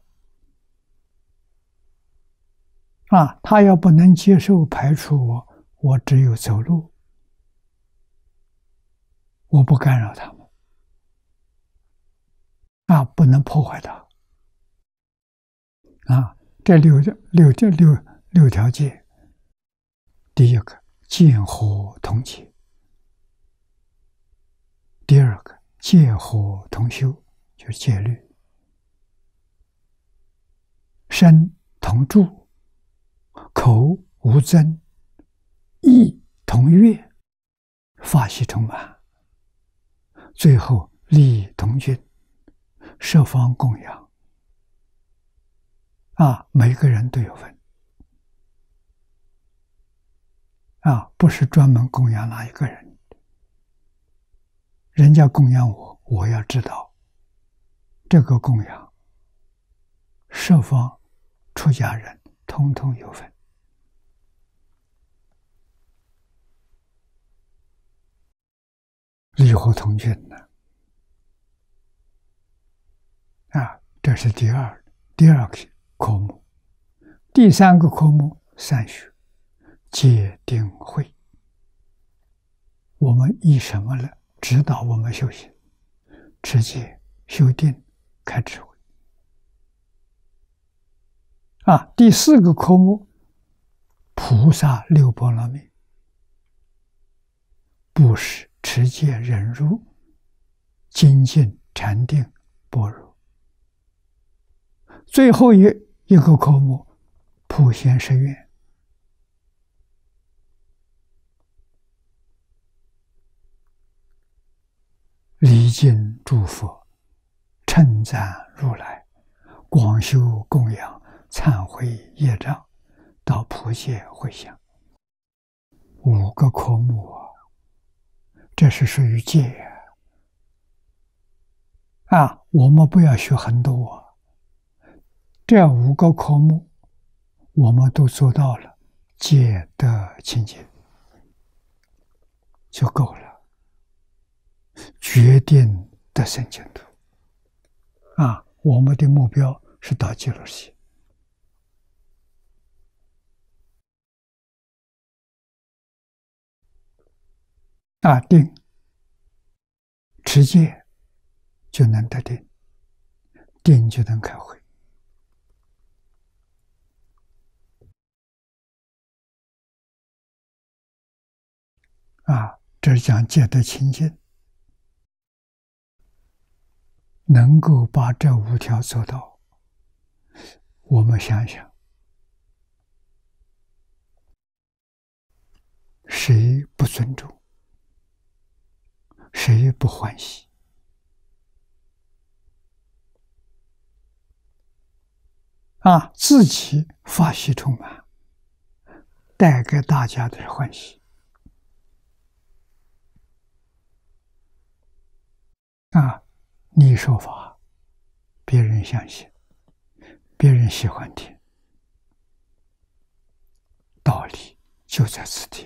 他要不能接受排除我，我只有走路，我不干扰他们不能破坏他这六条戒，第一个见和同戒，第二个戒和同修，就是戒律，身同住，口无争，意同悦，法喜同满，最后利益同均，十方供养每个人都有份不是专门供养哪一个人，人家供养我，我要知道这个供养十方出家人通通有份。利和同均呢这是第二个科目。第三个科目三学，戒定慧。我们以什么来指导我们修行？持戒、修定、开智慧。第四个科目，菩萨六波罗蜜，布施、持戒、忍辱、精进、禅定、般若。最后一个科目，普贤十愿，礼敬诸佛，称赞如来，广修供养，忏悔业障，到普界回向。5个科目这是属于戒我们不要学很多这5个科目我们都做到了，戒德清净就够了，决定得生净土我们的目标是到极乐世界定，持戒就能得定，定就能开慧这是讲戒德清净，能够把这5条做到，我们想想，谁不尊重，谁不欢喜自己法喜充满，带给大家的是欢喜你说法别人相信，别人喜欢听，道理就在此地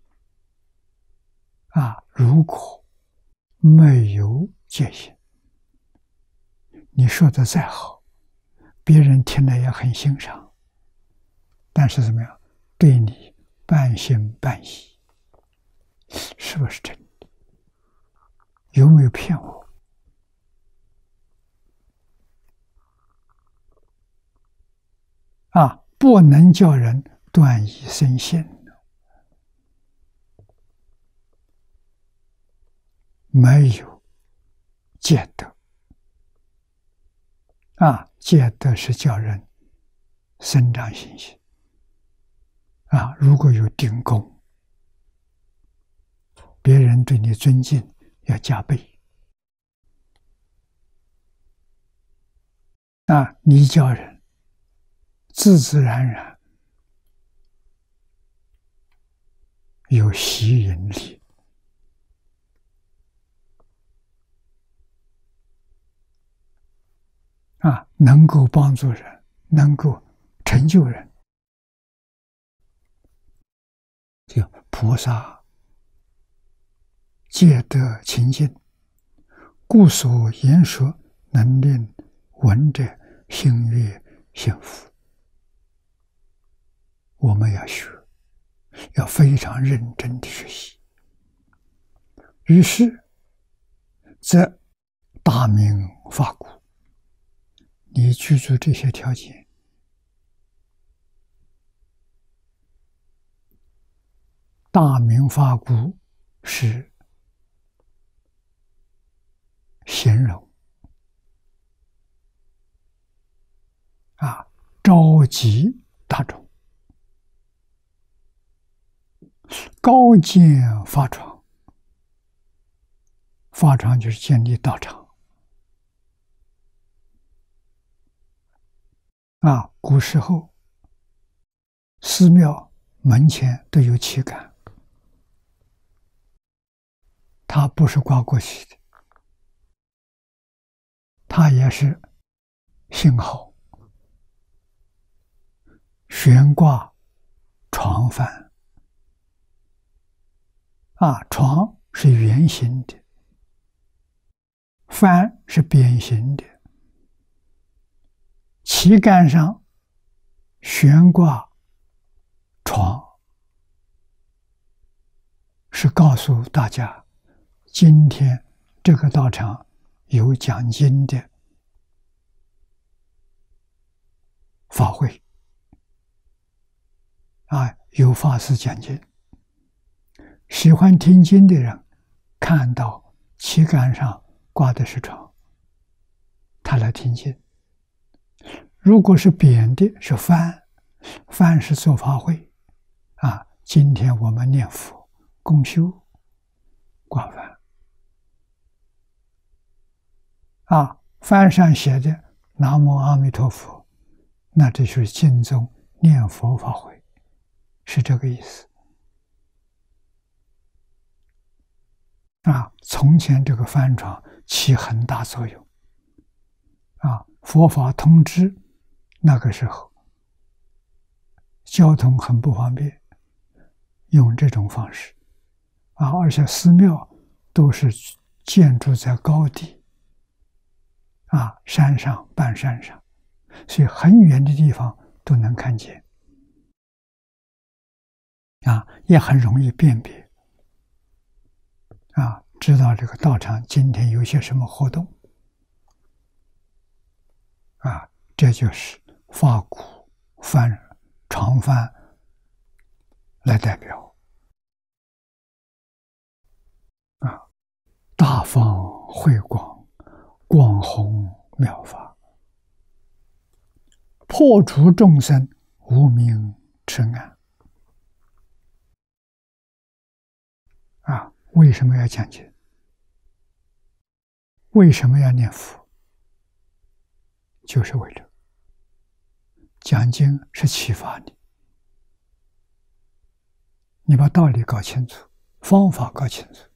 如果没有戒心，你说的再好，别人听了也很欣赏，但是怎么样，对你半信半疑，是不是真的？有没有骗我不能叫人断疑生信，没有戒德戒德是叫人生长信心如果有定功，别人对你尊敬要加倍你叫人自自然然有吸引力能够帮助人，能够成就人，就菩萨戒德清净，故所言说能令闻者心悦幸福。我们要学，要非常认真的学习，于是则大明法故。你居住这些条件，大明法故是形容召集大众，高见法场，法场就是建立道场古时候寺庙门前都有旗杆，它不是挂过去的，它也是信号，悬挂床幡床是圆形的，幡是扁形的，旗杆上悬挂是告诉大家，今天这个道场有讲经的法会啊，有法师讲经。喜欢听经的人，看到旗杆上挂的是床，他来听经。如果是扁的，是幡，幡是做法会啊。今天我们念佛共修挂幡啊，幡上写的南无阿弥陀佛，那这就是经中念佛法会，是这个意思啊。从前这个幡床起很大作用啊，佛法通知那个时候交通很不方便，用这种方式啊，而且寺庙都是建筑在高地啊，山上半山上，所以很远的地方都能看见啊，也很容易辨别啊，知道这个道场今天有些什么活动啊，这就是法鼓、幡、长幡来代表啊，大放慧光，广弘妙法，破除众生无明痴暗啊！为什么要讲经？为什么要念佛？就是为了讲经是启发你，你把道理搞清楚，方法搞清楚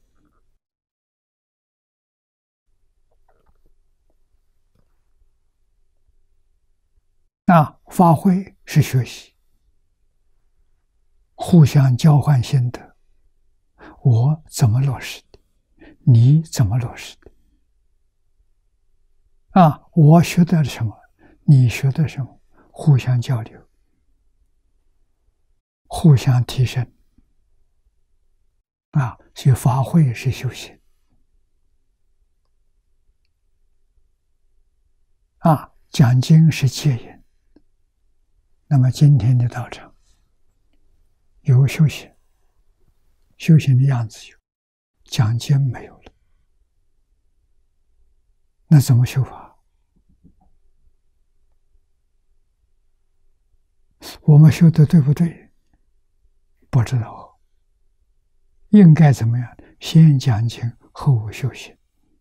啊。法会是学习，互相交换心得，我怎么落实的，你怎么落实的啊？我学的什么，你学的什么，互相交流，互相提升啊。所以法会是修行啊，讲经是戒引。那么今天的道场有修行，修行的样子有，讲经没有了，那怎么修法？我们修的对不对？不知道，应该怎么样？先讲经后修行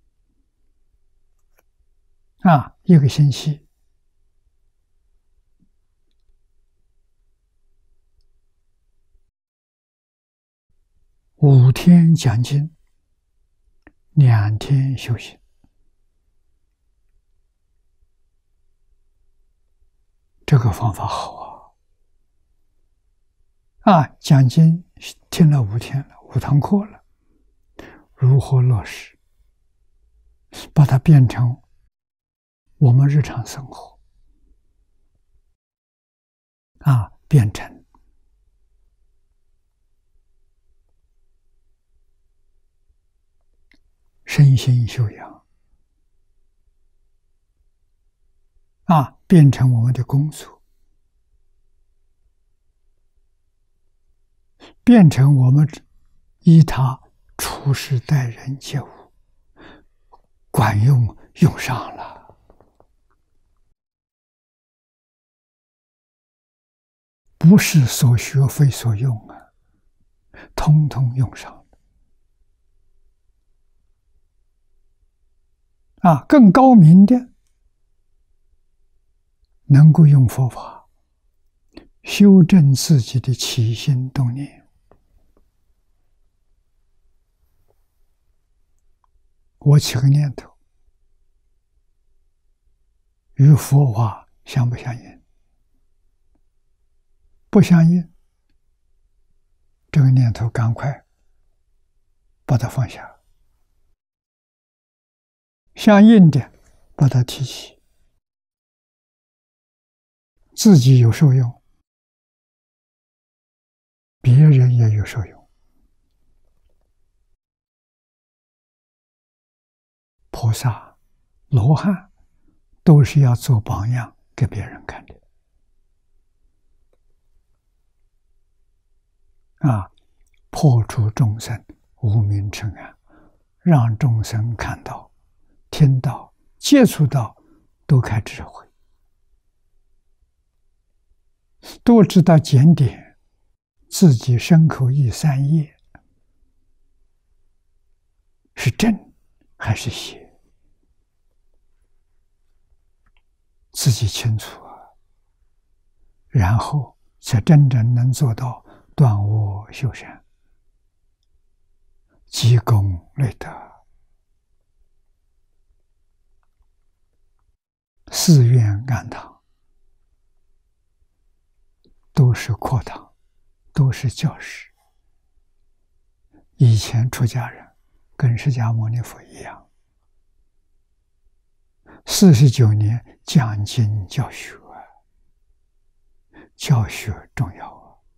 啊，一个星期5天讲经，2天修行，这个方法好啊！讲经听了5天了，5堂课了，如何落实？把它变成我们日常生活啊，变成身心修养啊，变成我们的工作，变成我们依他处事待人接物，管用，用上了，不是所学非所用啊，通通用上了啊。更高明的，能够用佛法修正自己的起心动念。我起个念头，与佛法相不相应？不相应，这个念头赶快把它放下；相应的，把它提起，自己有受用，别人也有受用萨、罗汉，都是要做榜样给别人看的。破除众生无明尘埃，让众生看到、听到、接触到，都开智慧，都知道检点自己身口意三业是正还是邪，自己清楚然后才真正能做到断恶修善，积功累德。寺院庵堂都是课堂，都是教室。以前出家人跟释迦牟尼佛一样，49年讲经教学，教学重要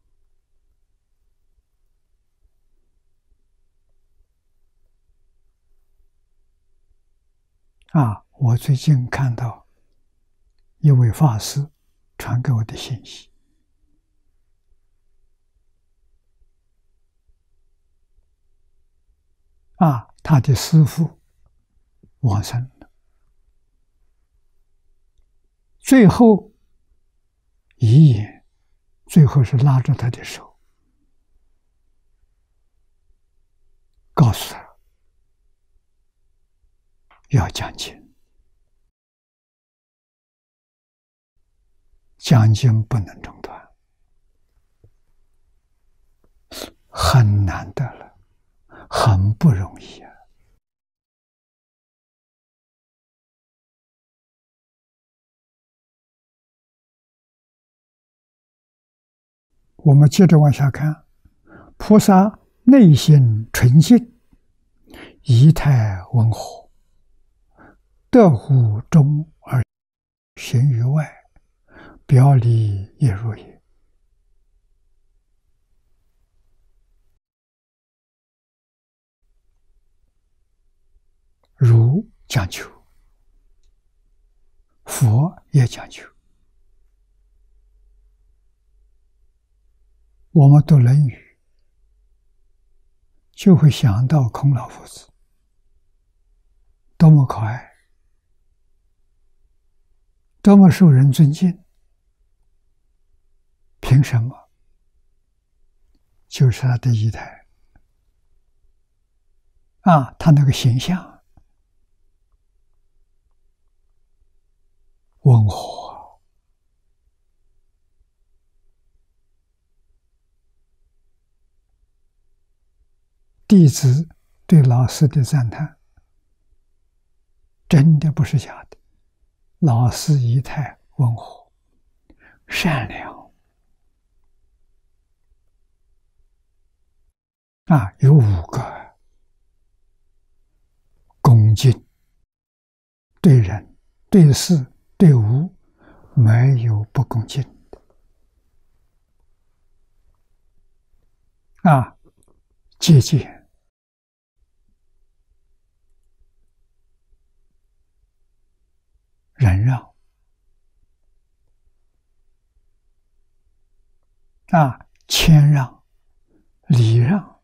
我最近看到一位法师传给我的信息，他的师父往生了，最后遗言，最后是拉着他的手，告诉他要讲经，讲经不能中断，很难得了，很不容易我们接着往下看，菩萨内心纯净，仪态温和，得乎中而行于外，表里也如也。儒讲究，佛也讲究。我们读《论语》，就会想到孔老夫子，多么可爱，多么受人尊敬。凭什么？就是他的仪态他那个形象温和。弟子对老师的赞叹，真的不是假的。老师仪态温和、善良有5个：恭敬，对人、对事、对物没有不恭敬的节俭，忍让谦让、礼让。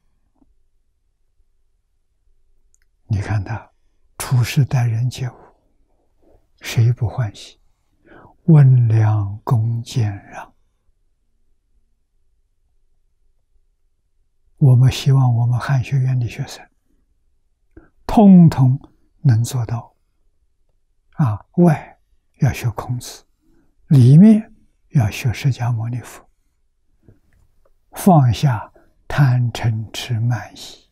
你看他处事待人接物，谁不欢喜？温良恭俭让。我们希望我们汉学院的学生通通能做到外要学孔子，里面要学释迦牟尼佛，放下贪嗔痴慢疑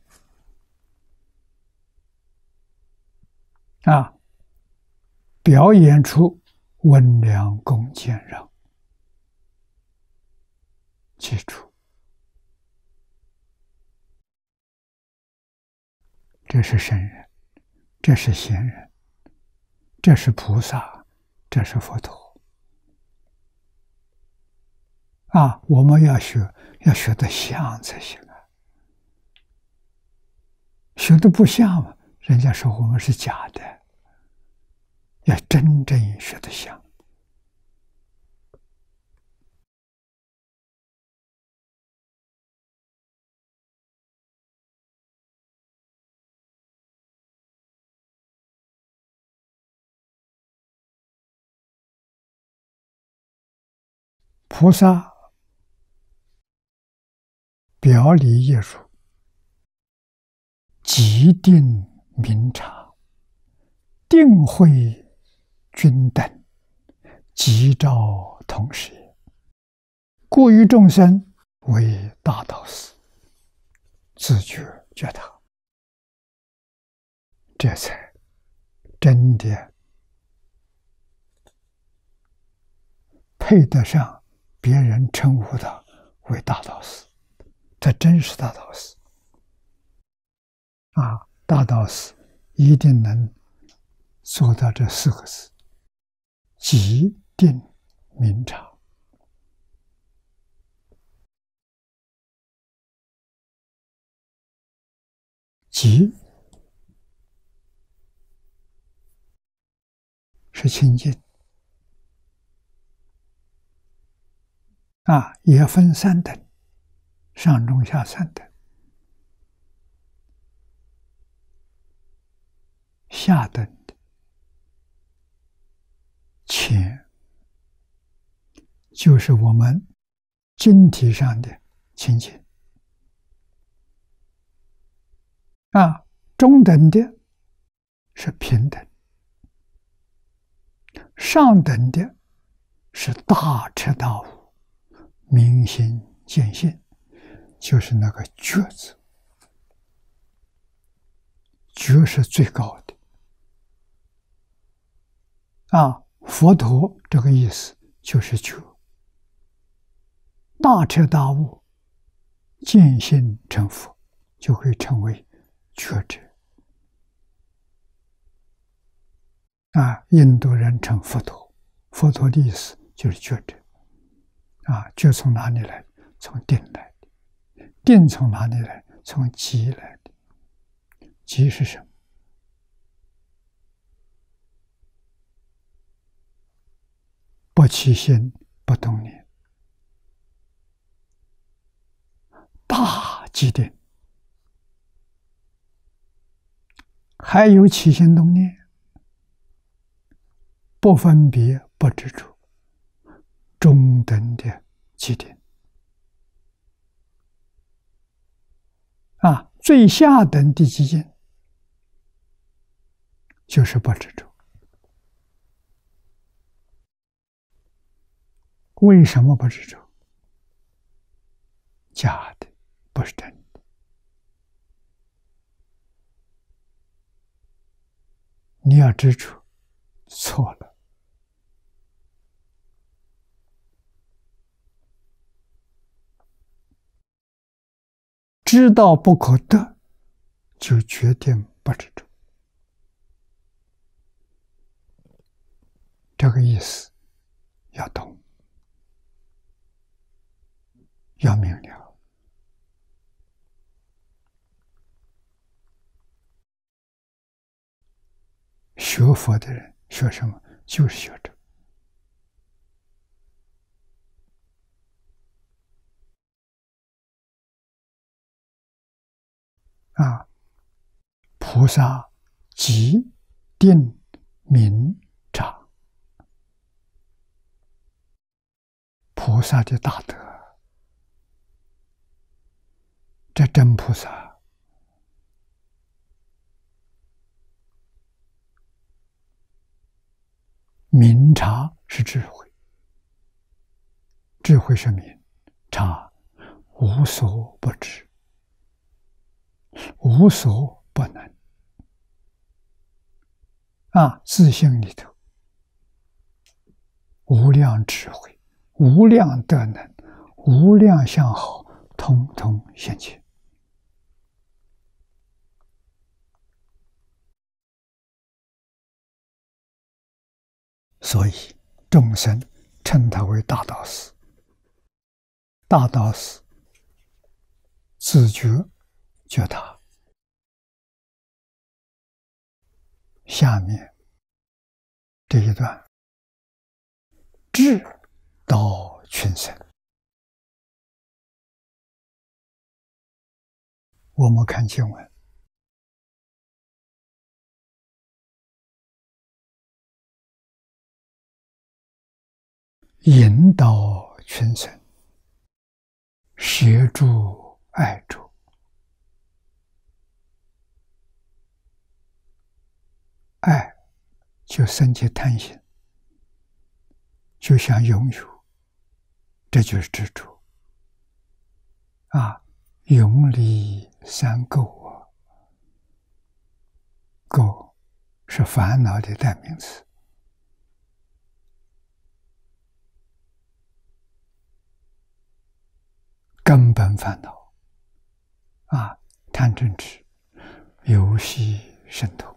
表演出温良恭俭让。记住，这是圣人，这是贤人，这是菩萨，这是佛陀我们要学得像才行学得不像嘛，人家说我们是假的要真正学得像。菩萨表里一如，即定明察，定慧均等，即照同时也。故于众生为大导师，自觉觉他，这才真的配得上别人称呼他为大导师。这真是大导师啊！大导师一定能做到这4个字：即定明察。即是清净啊，也分3等，上中下3等。下等的浅，就是我们经体上的清净啊。中等的是平等，上等的是大彻大悟、明心见性，就是那个觉字。觉是最高的啊！佛陀这个意思就是觉，大彻大悟、见性成佛，就会成为觉者啊。印度人称佛陀，佛陀的意思就是觉者啊。觉从哪里来？从定来的。定从哪里来？从极来的。极是什么？不起心，不动念，大极定。还有起心动念，不分别，不执着，中等的极定啊。最下等的极境就是不执着。为什么不执着？假的，不是真的。你要执着，错了。知道不可得，就决定不执着。这个意思要懂，要明了。学佛的人学什么？就是学这啊。菩萨即定明察，菩萨的大德，这真菩萨明察是智慧，智慧是明，察无所不知，无所不能啊。自性里头无量智慧、无量德能、无量相好，通通现前。所以众生称他为大导师。大导师自觉觉他，下面这一段，至道群生。我们看经文，引导群生，协助爱助。爱就生起贪心，就想拥有，这就是执着啊！永离三垢啊，垢是烦恼的代名词。根本烦恼啊，贪嗔痴，游戏神通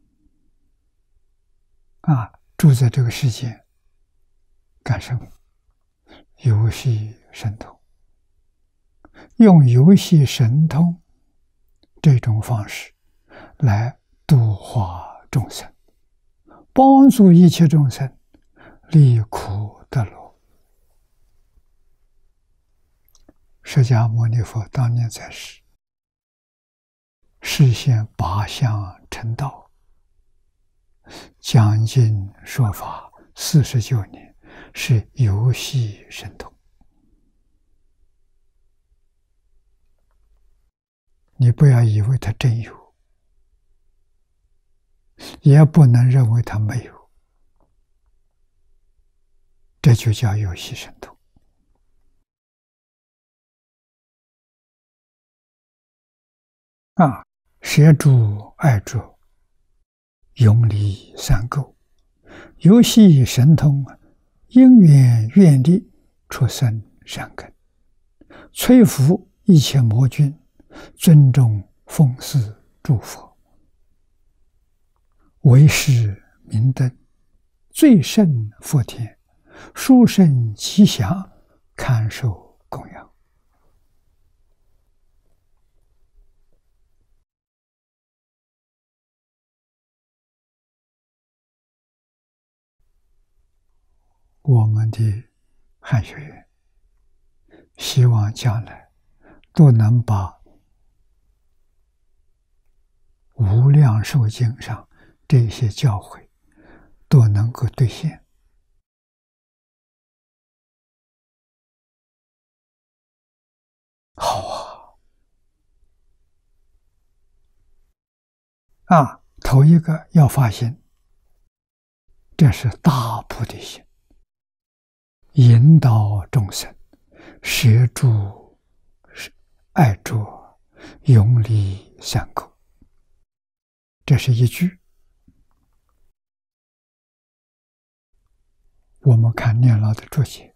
啊，住在这个世界干什么？游戏神通，用游戏神通这种方式来度化众生，帮助一切众生离苦得乐。释迦牟尼佛当年在世，示现八相成道，讲经说法49年，是游戏神通。你不要以为他真有，也不能认为他没有，这就叫游戏神通啊！协助爱助，永离三垢，游戏神通，因缘愿力，出生善根，摧伏一切魔君，尊重奉祀诸佛，为是明灯，最胜佛天，殊胜吉祥，堪受供养。我们的汉学院希望将来都能把无量寿经上这些教诲都能够兑现。好啊！头一个要发心，这是大菩提心，引导众生，协助爱助，永离三垢。这是一句。我们看念老的注解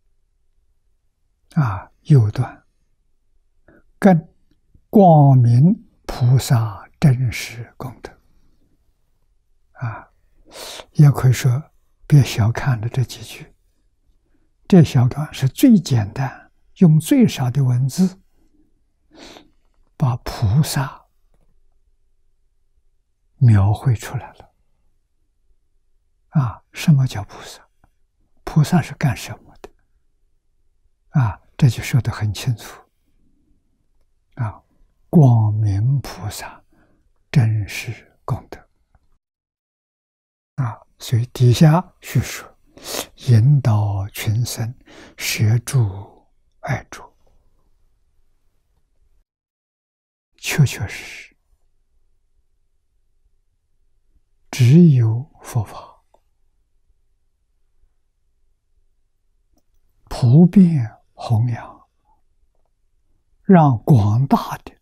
啊，右段跟光明菩萨真实功德啊，也可以说别小看了这几句。这小段是最简单，用最少的文字把菩萨描绘出来了啊！什么叫菩萨？菩萨是干什么的啊？这就说得很清楚啊！光明菩萨真实功德啊！所以底下叙述引导群生，协助爱助，确确实实只有佛法普遍弘扬，让广大的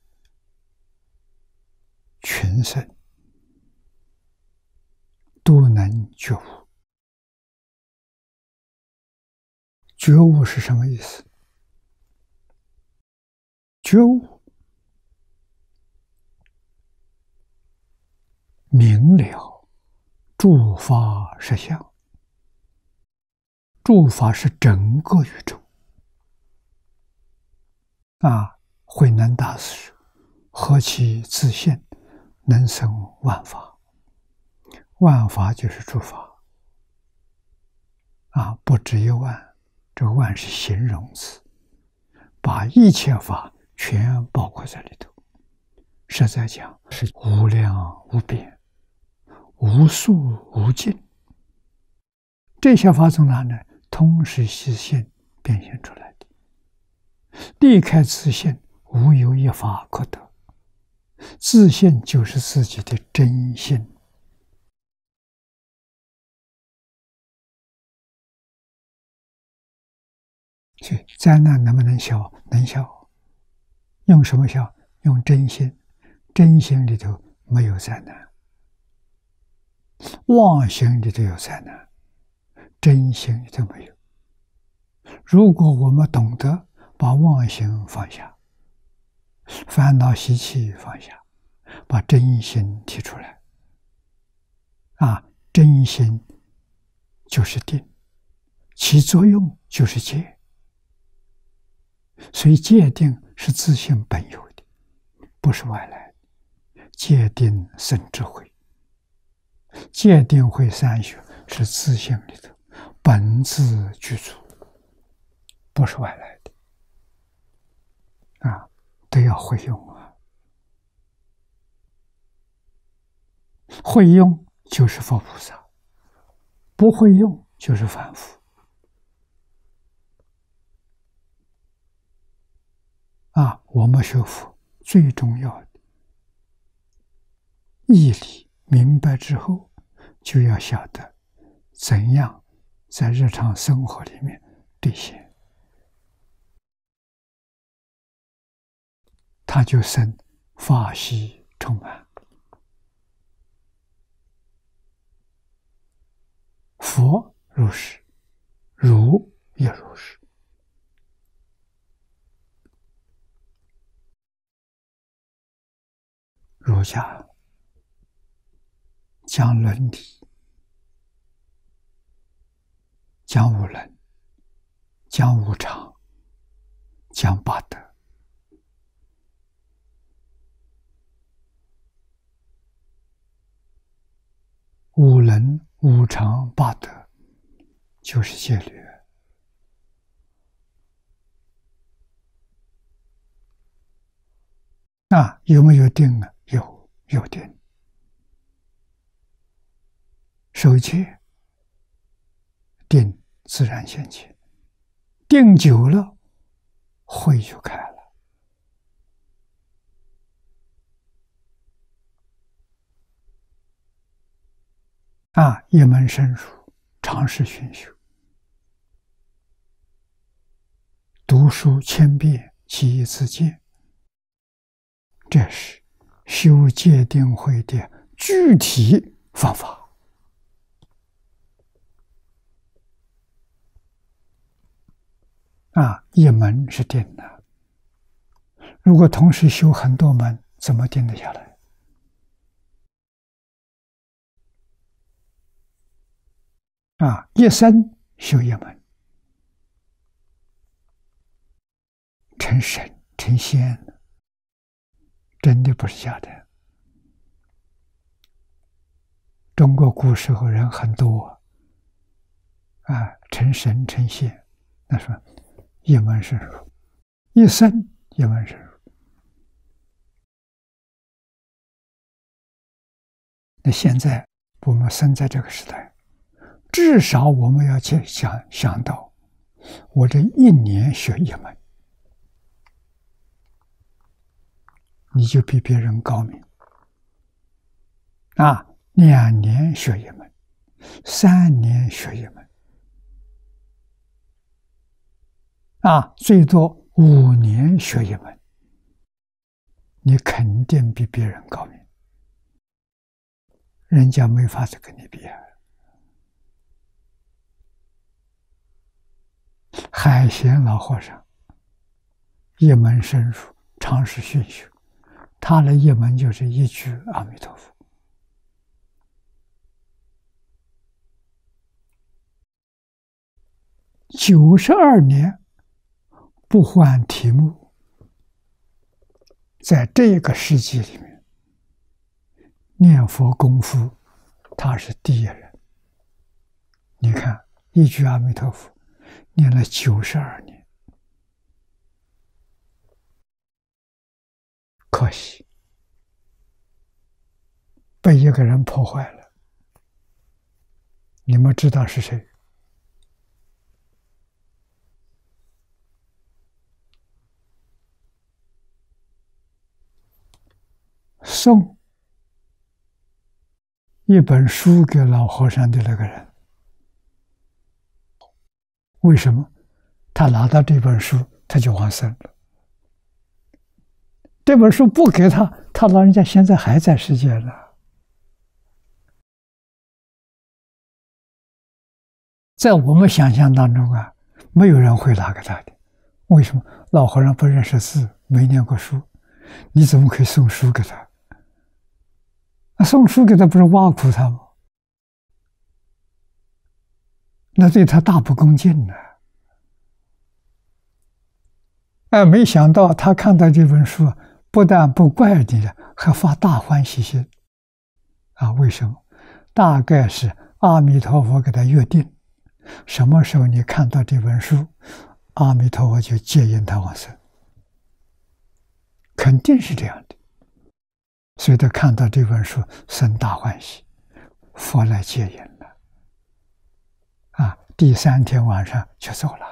群生都能觉悟。觉悟是什么意思？觉悟明了诸法实相，诸法是整个宇宙啊！慧能大师何其自信，能生万法，万法就是诸法不止一万，这个万是形容词，把一切法全包括在里头。实在讲是无量无边、无数无尽。这些法从哪呢？通识实性变现出来的。离开自性，无有一法可得。自性就是自己的真性。所以灾难能不能消？能消。用什么消？用真心。真心里头没有灾难，妄心里头有灾难，真心里头没有。如果我们懂得把妄心放下，烦恼习气放下，把真心提出来，真心就是定，其作用就是戒。所以戒定是自性本有的，不是外来的。戒定生智慧，戒定慧三学是自性里头本自具足，不是外来的。都要会用啊！会用就是佛菩萨，不会用就是凡夫。我们学佛最重要的义理明白之后，就要晓得怎样在日常生活里面兑现，他就生法喜充满。佛如是，儒也如是。儒家讲伦理，讲五伦，讲无常，讲八德。五伦、无常、八德就是戒律。有没有定啊？有定。守戒，定自然现前，定久了，慧就开了。一门深入，常识熏修，读书千遍，其义自见。这是修戒定慧的具体方法。一门是定的，如果同时修很多门，怎么定得下来？一生修一门，成神成仙，真的不是假的。中国古时候人很多，成神成仙，那说一门深入，一生一门深入。那现在我们生在这个时代，至少我们要去想到，我这一年学一门，你就比别人高明。2年学一门，3年学一门，最多5年学一门，你肯定比别人高明，人家没法子跟你比。海贤老和尚一门深入，常识熏修，他的一门就是一句阿弥陀佛。92年不换题目，在这个世纪里面，念佛功夫他是第一人。你看一句阿弥陀佛，念了92年，可惜被一个人破坏了。你们知道是谁？送一本书给老和尚的那个人。为什么？他拿到这本书，他就往生了。这本书不给他，他老人家现在还在世界呢。在我们想象当中啊，没有人会拿给他的。为什么？老和尚不认识字，没念过书，你怎么可以送书给他？送书给他不是挖苦他吗？那对他大不恭敬呢。没想到他看到这本书，不但不怪你了，还发大欢喜心。为什么？大概是阿弥陀佛给他约定，什么时候你看到这本书，阿弥陀佛就接引他往生，肯定是这样的。所以他看到这本书生大欢喜，佛来接引了。第3天晚上就走了。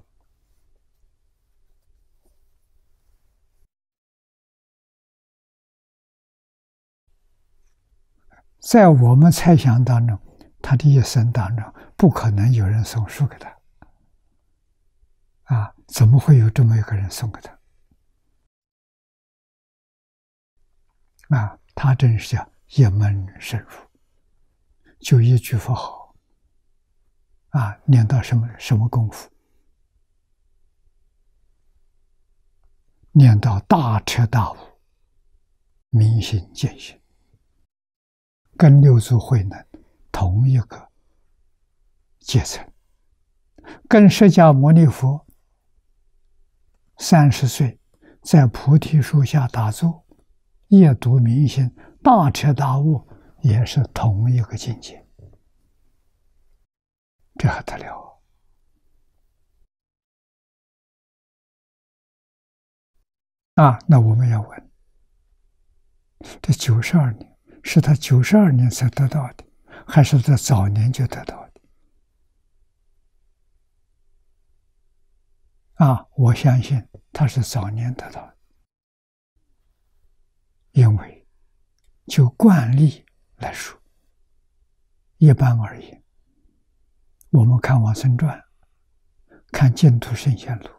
在我们猜想当中，他的一生当中不可能有人送书给他。怎么会有这么一个人送给他？他真是叫一门深入，就一句佛号，念到什么功夫？念到大彻大悟，明心见性，跟六祖慧能同一个阶层，跟释迦牟尼佛30岁在菩提树下打坐，夜读明心，大彻大悟，也是同一个境界。这还得了那我们要问，这92年是他92年才得到的，还是他早年就得到的？我相信他是早年得到的，因为就惯例来说，一般而言，我们看往生传，看净土圣贤录，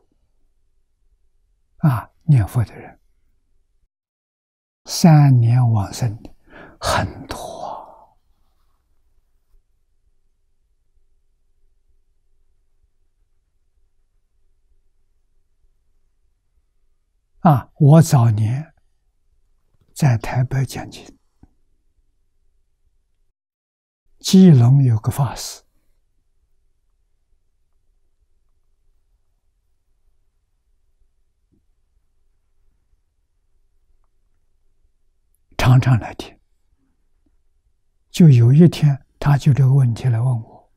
念佛的人3年往生的很多我早年在台北讲经，基隆有个法师，常常来听。就有一天，他就这个问题来问我，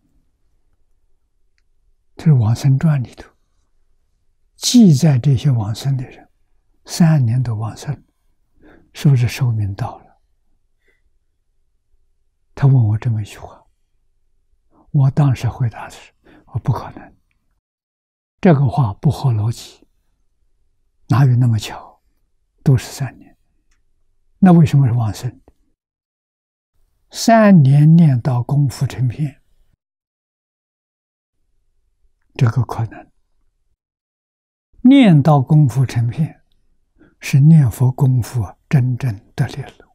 这是往生传里头记载这些往生的人3年都往生，是不是寿命到了？他问我这么一句话，我当时回答的是，我不可能，这个话不合逻辑，哪有那么巧？都是3年，那为什么是往生？3年念到功夫成片，这个可能。念到功夫成片，是念佛功夫真正得力了。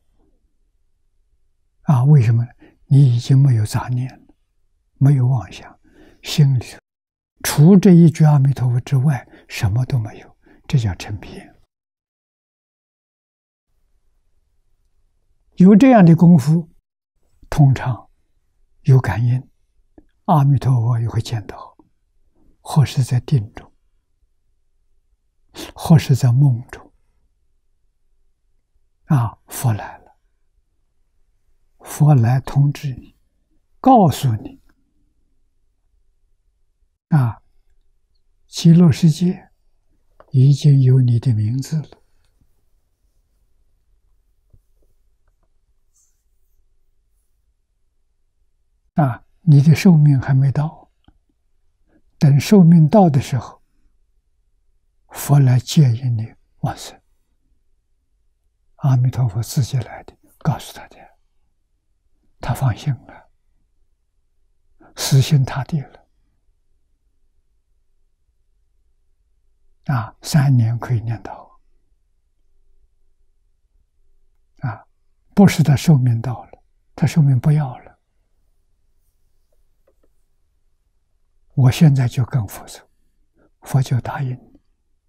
为什么？你已经没有杂念了，没有妄想，心里除这一句阿弥陀佛之外，什么都没有，这叫成片。有这样的功夫，通常有感应，阿弥陀佛也会见到，或是在定中，或是在梦中。佛来了，佛来通知你，告诉你啊，极乐世界已经有你的名字了。啊，你的寿命还没到，等寿命到的时候，佛来接引你往生。阿弥陀佛自己来的，告诉大家，他放心了，死心塌地了。啊，3年可以念到。啊，不是他寿命到了，他寿命不要了。我现在就跟佛说，佛就答应你，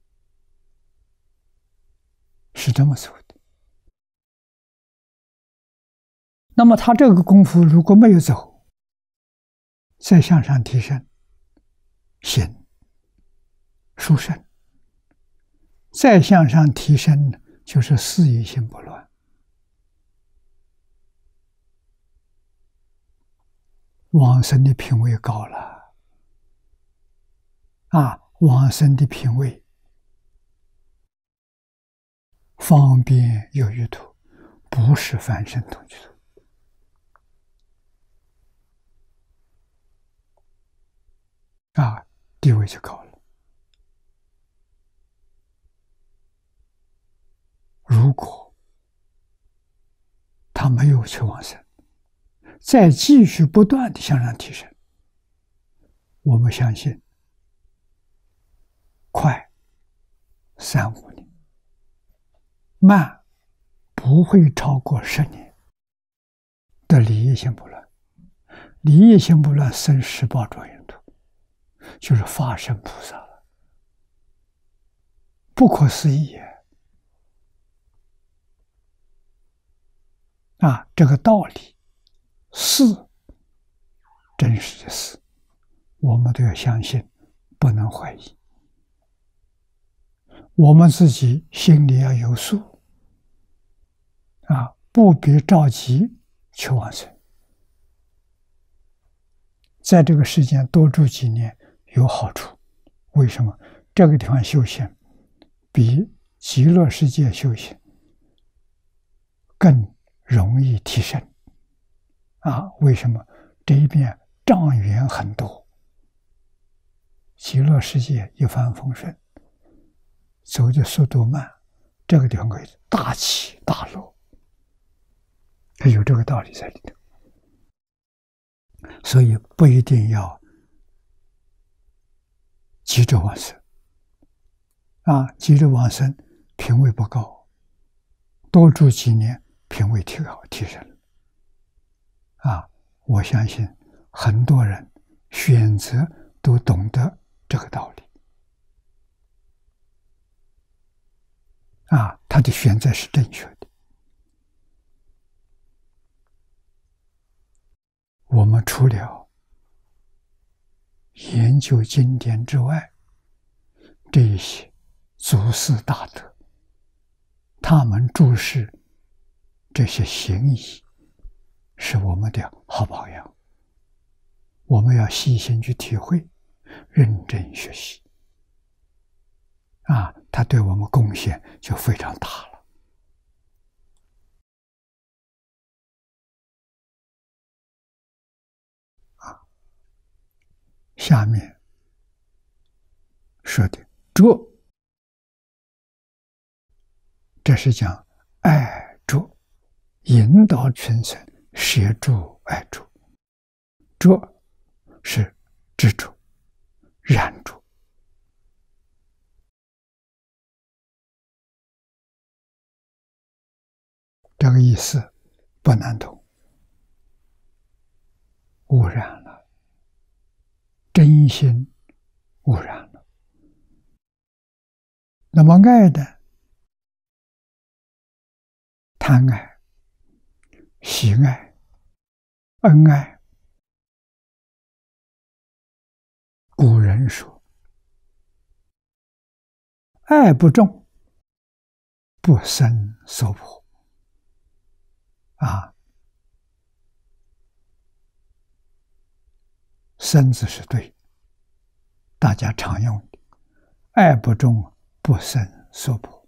是这么说的。那么他这个功夫如果没有走，再向上提升，行殊胜，再向上提升就是事业心不乱。往生的品位高了，啊，往生的品位方便有余土，不是凡圣同居土。啊，地位就高了。如果他没有去往生，再继续不断的向上提升，我们相信快3、5年，慢不会超过10年的理业心不乱。理业心不乱生十报庄严土，就是法身菩萨了，不可思议也。啊，这个道理是真实的事，我们都要相信，不能怀疑。我们自己心里要有数，啊，不必着急去往生。在这个世间多住几年有好处，为什么？这个地方修行比极乐世界修行更容易提升。啊，为什么？这一边障缘很多，极乐世界一帆风顺，走的速度慢，这个地方可以大起大落，它有这个道理在里头。所以不一定要急着往生。啊，急着往生品位不高，多住几年品位提升。啊，我相信很多人选择都懂得这个道理。啊，他的选择是正确的。我们除了研究经典之外，这一些祖师大德，他们注释这些行义，是我们的好榜样。我们要细心去体会，认真学习。啊，他对我们贡献就非常大了。下面说的着，这是讲爱着，引导群生摄着爱着。着是执着、染着。这个意思不难懂，污染了。真心污染了。那么爱的贪爱、喜爱、恩爱，古人说，爱不重，不生娑婆。啊，生字是对， 大家常用的爱不重，不生娑婆；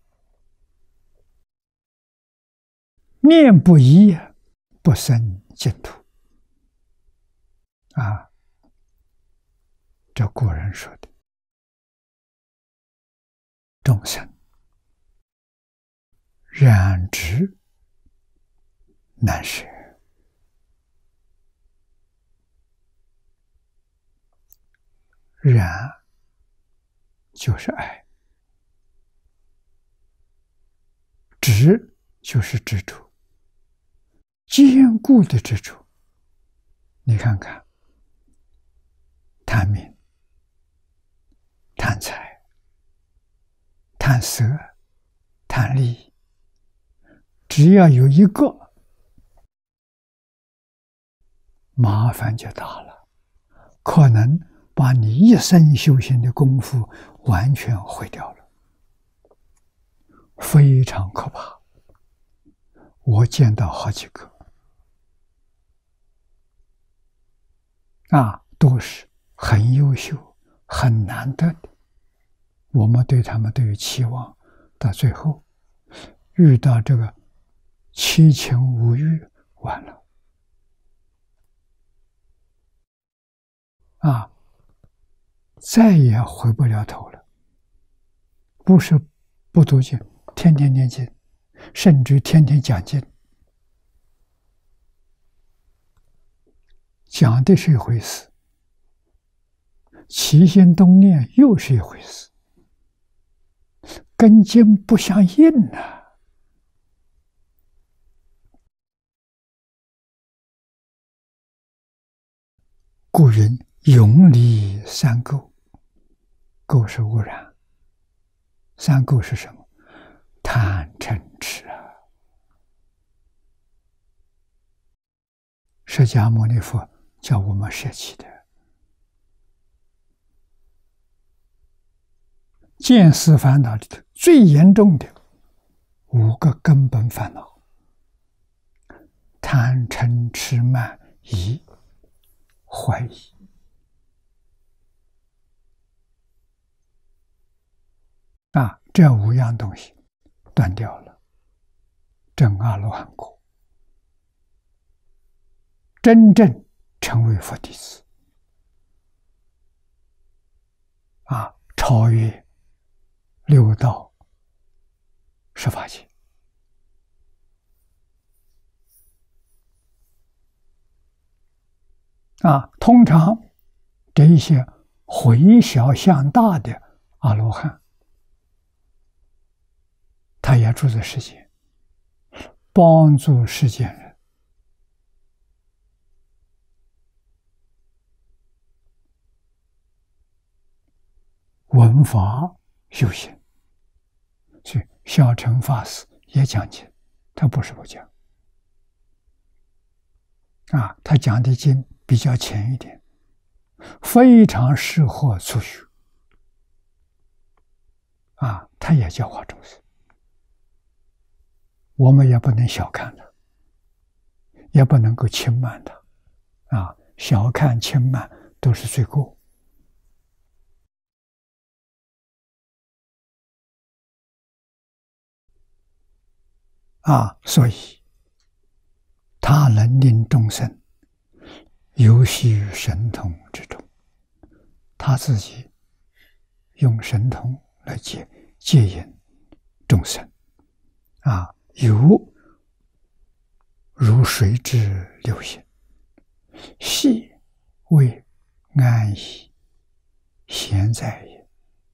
念不移，不生净土。啊，这古人说的，众生染指难舍。染就是爱，执就是执着，坚固的执着。你看看，贪名、贪财、贪色、贪利，只要有一个，麻烦就大了，可能把你一生修行的功夫完全毁掉了，非常可怕。我见到好几个，都是很优秀、很难得的，我们对他们都有期望，到最后遇到这个七情五欲，完了。再也回不了头了。不是不读经，天天念经，甚至天天讲经，讲的是一回事，起心动念又是一回事，跟经不相应啊。故云永离三垢，垢是污染，三垢是什么？贪嗔痴啊！释迦牟尼佛叫我们舍弃的。见思烦恼里头最严重的5个根本烦恼：贪嗔痴慢疑怀疑。这5样东西断掉了，证阿罗汉果，真正成为佛弟子，超越6道18界。通常这一些回小向大的阿罗汉，他也住在世间，帮助世间人。闻法修行，所以小乘法师也讲经，他不是不讲。他讲的经比较浅一点，非常适合初学。他也教化众生。我们也不能小看他，也不能够轻慢他。小看轻慢都是罪过。所以他能令众生游戏于神通之中，他自己用神通来戒引众生。有如水之流行，细为安逸闲在也。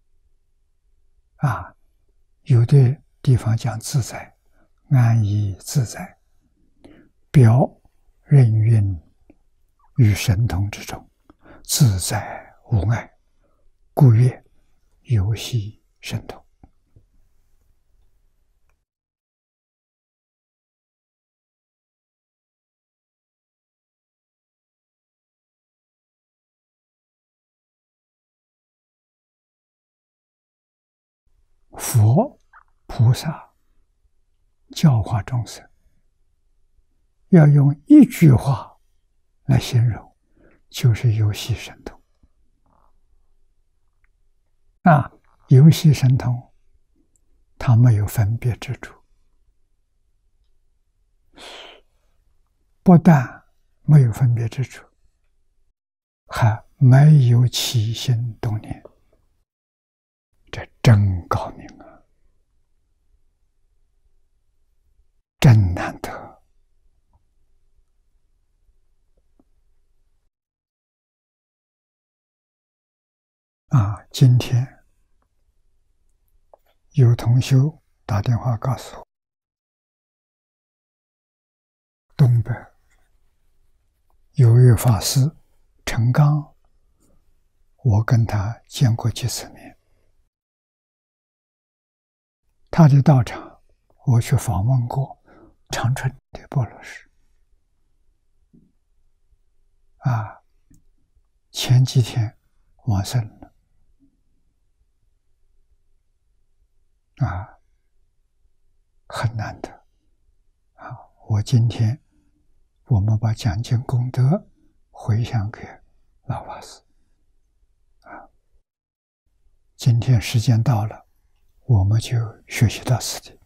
有的地方讲自在，安逸自在，表任运于神通之中，自在无碍，故曰游戏神通。佛菩萨教化众生，要用一句话来形容，就是游戏神通。 啊，游戏神通，他没有分别之处，不但没有分别之处，还没有起心动念，这真高明啊，真难得啊！今天有同修打电话告诉我，东北有位法师陈刚，我跟他见过几次面，他的道场我去访问过，长春的波罗市啊，前几天往生了啊，很难得啊！我们把讲经功德回向给老法师啊。今天时间到了，我们就学习到此地。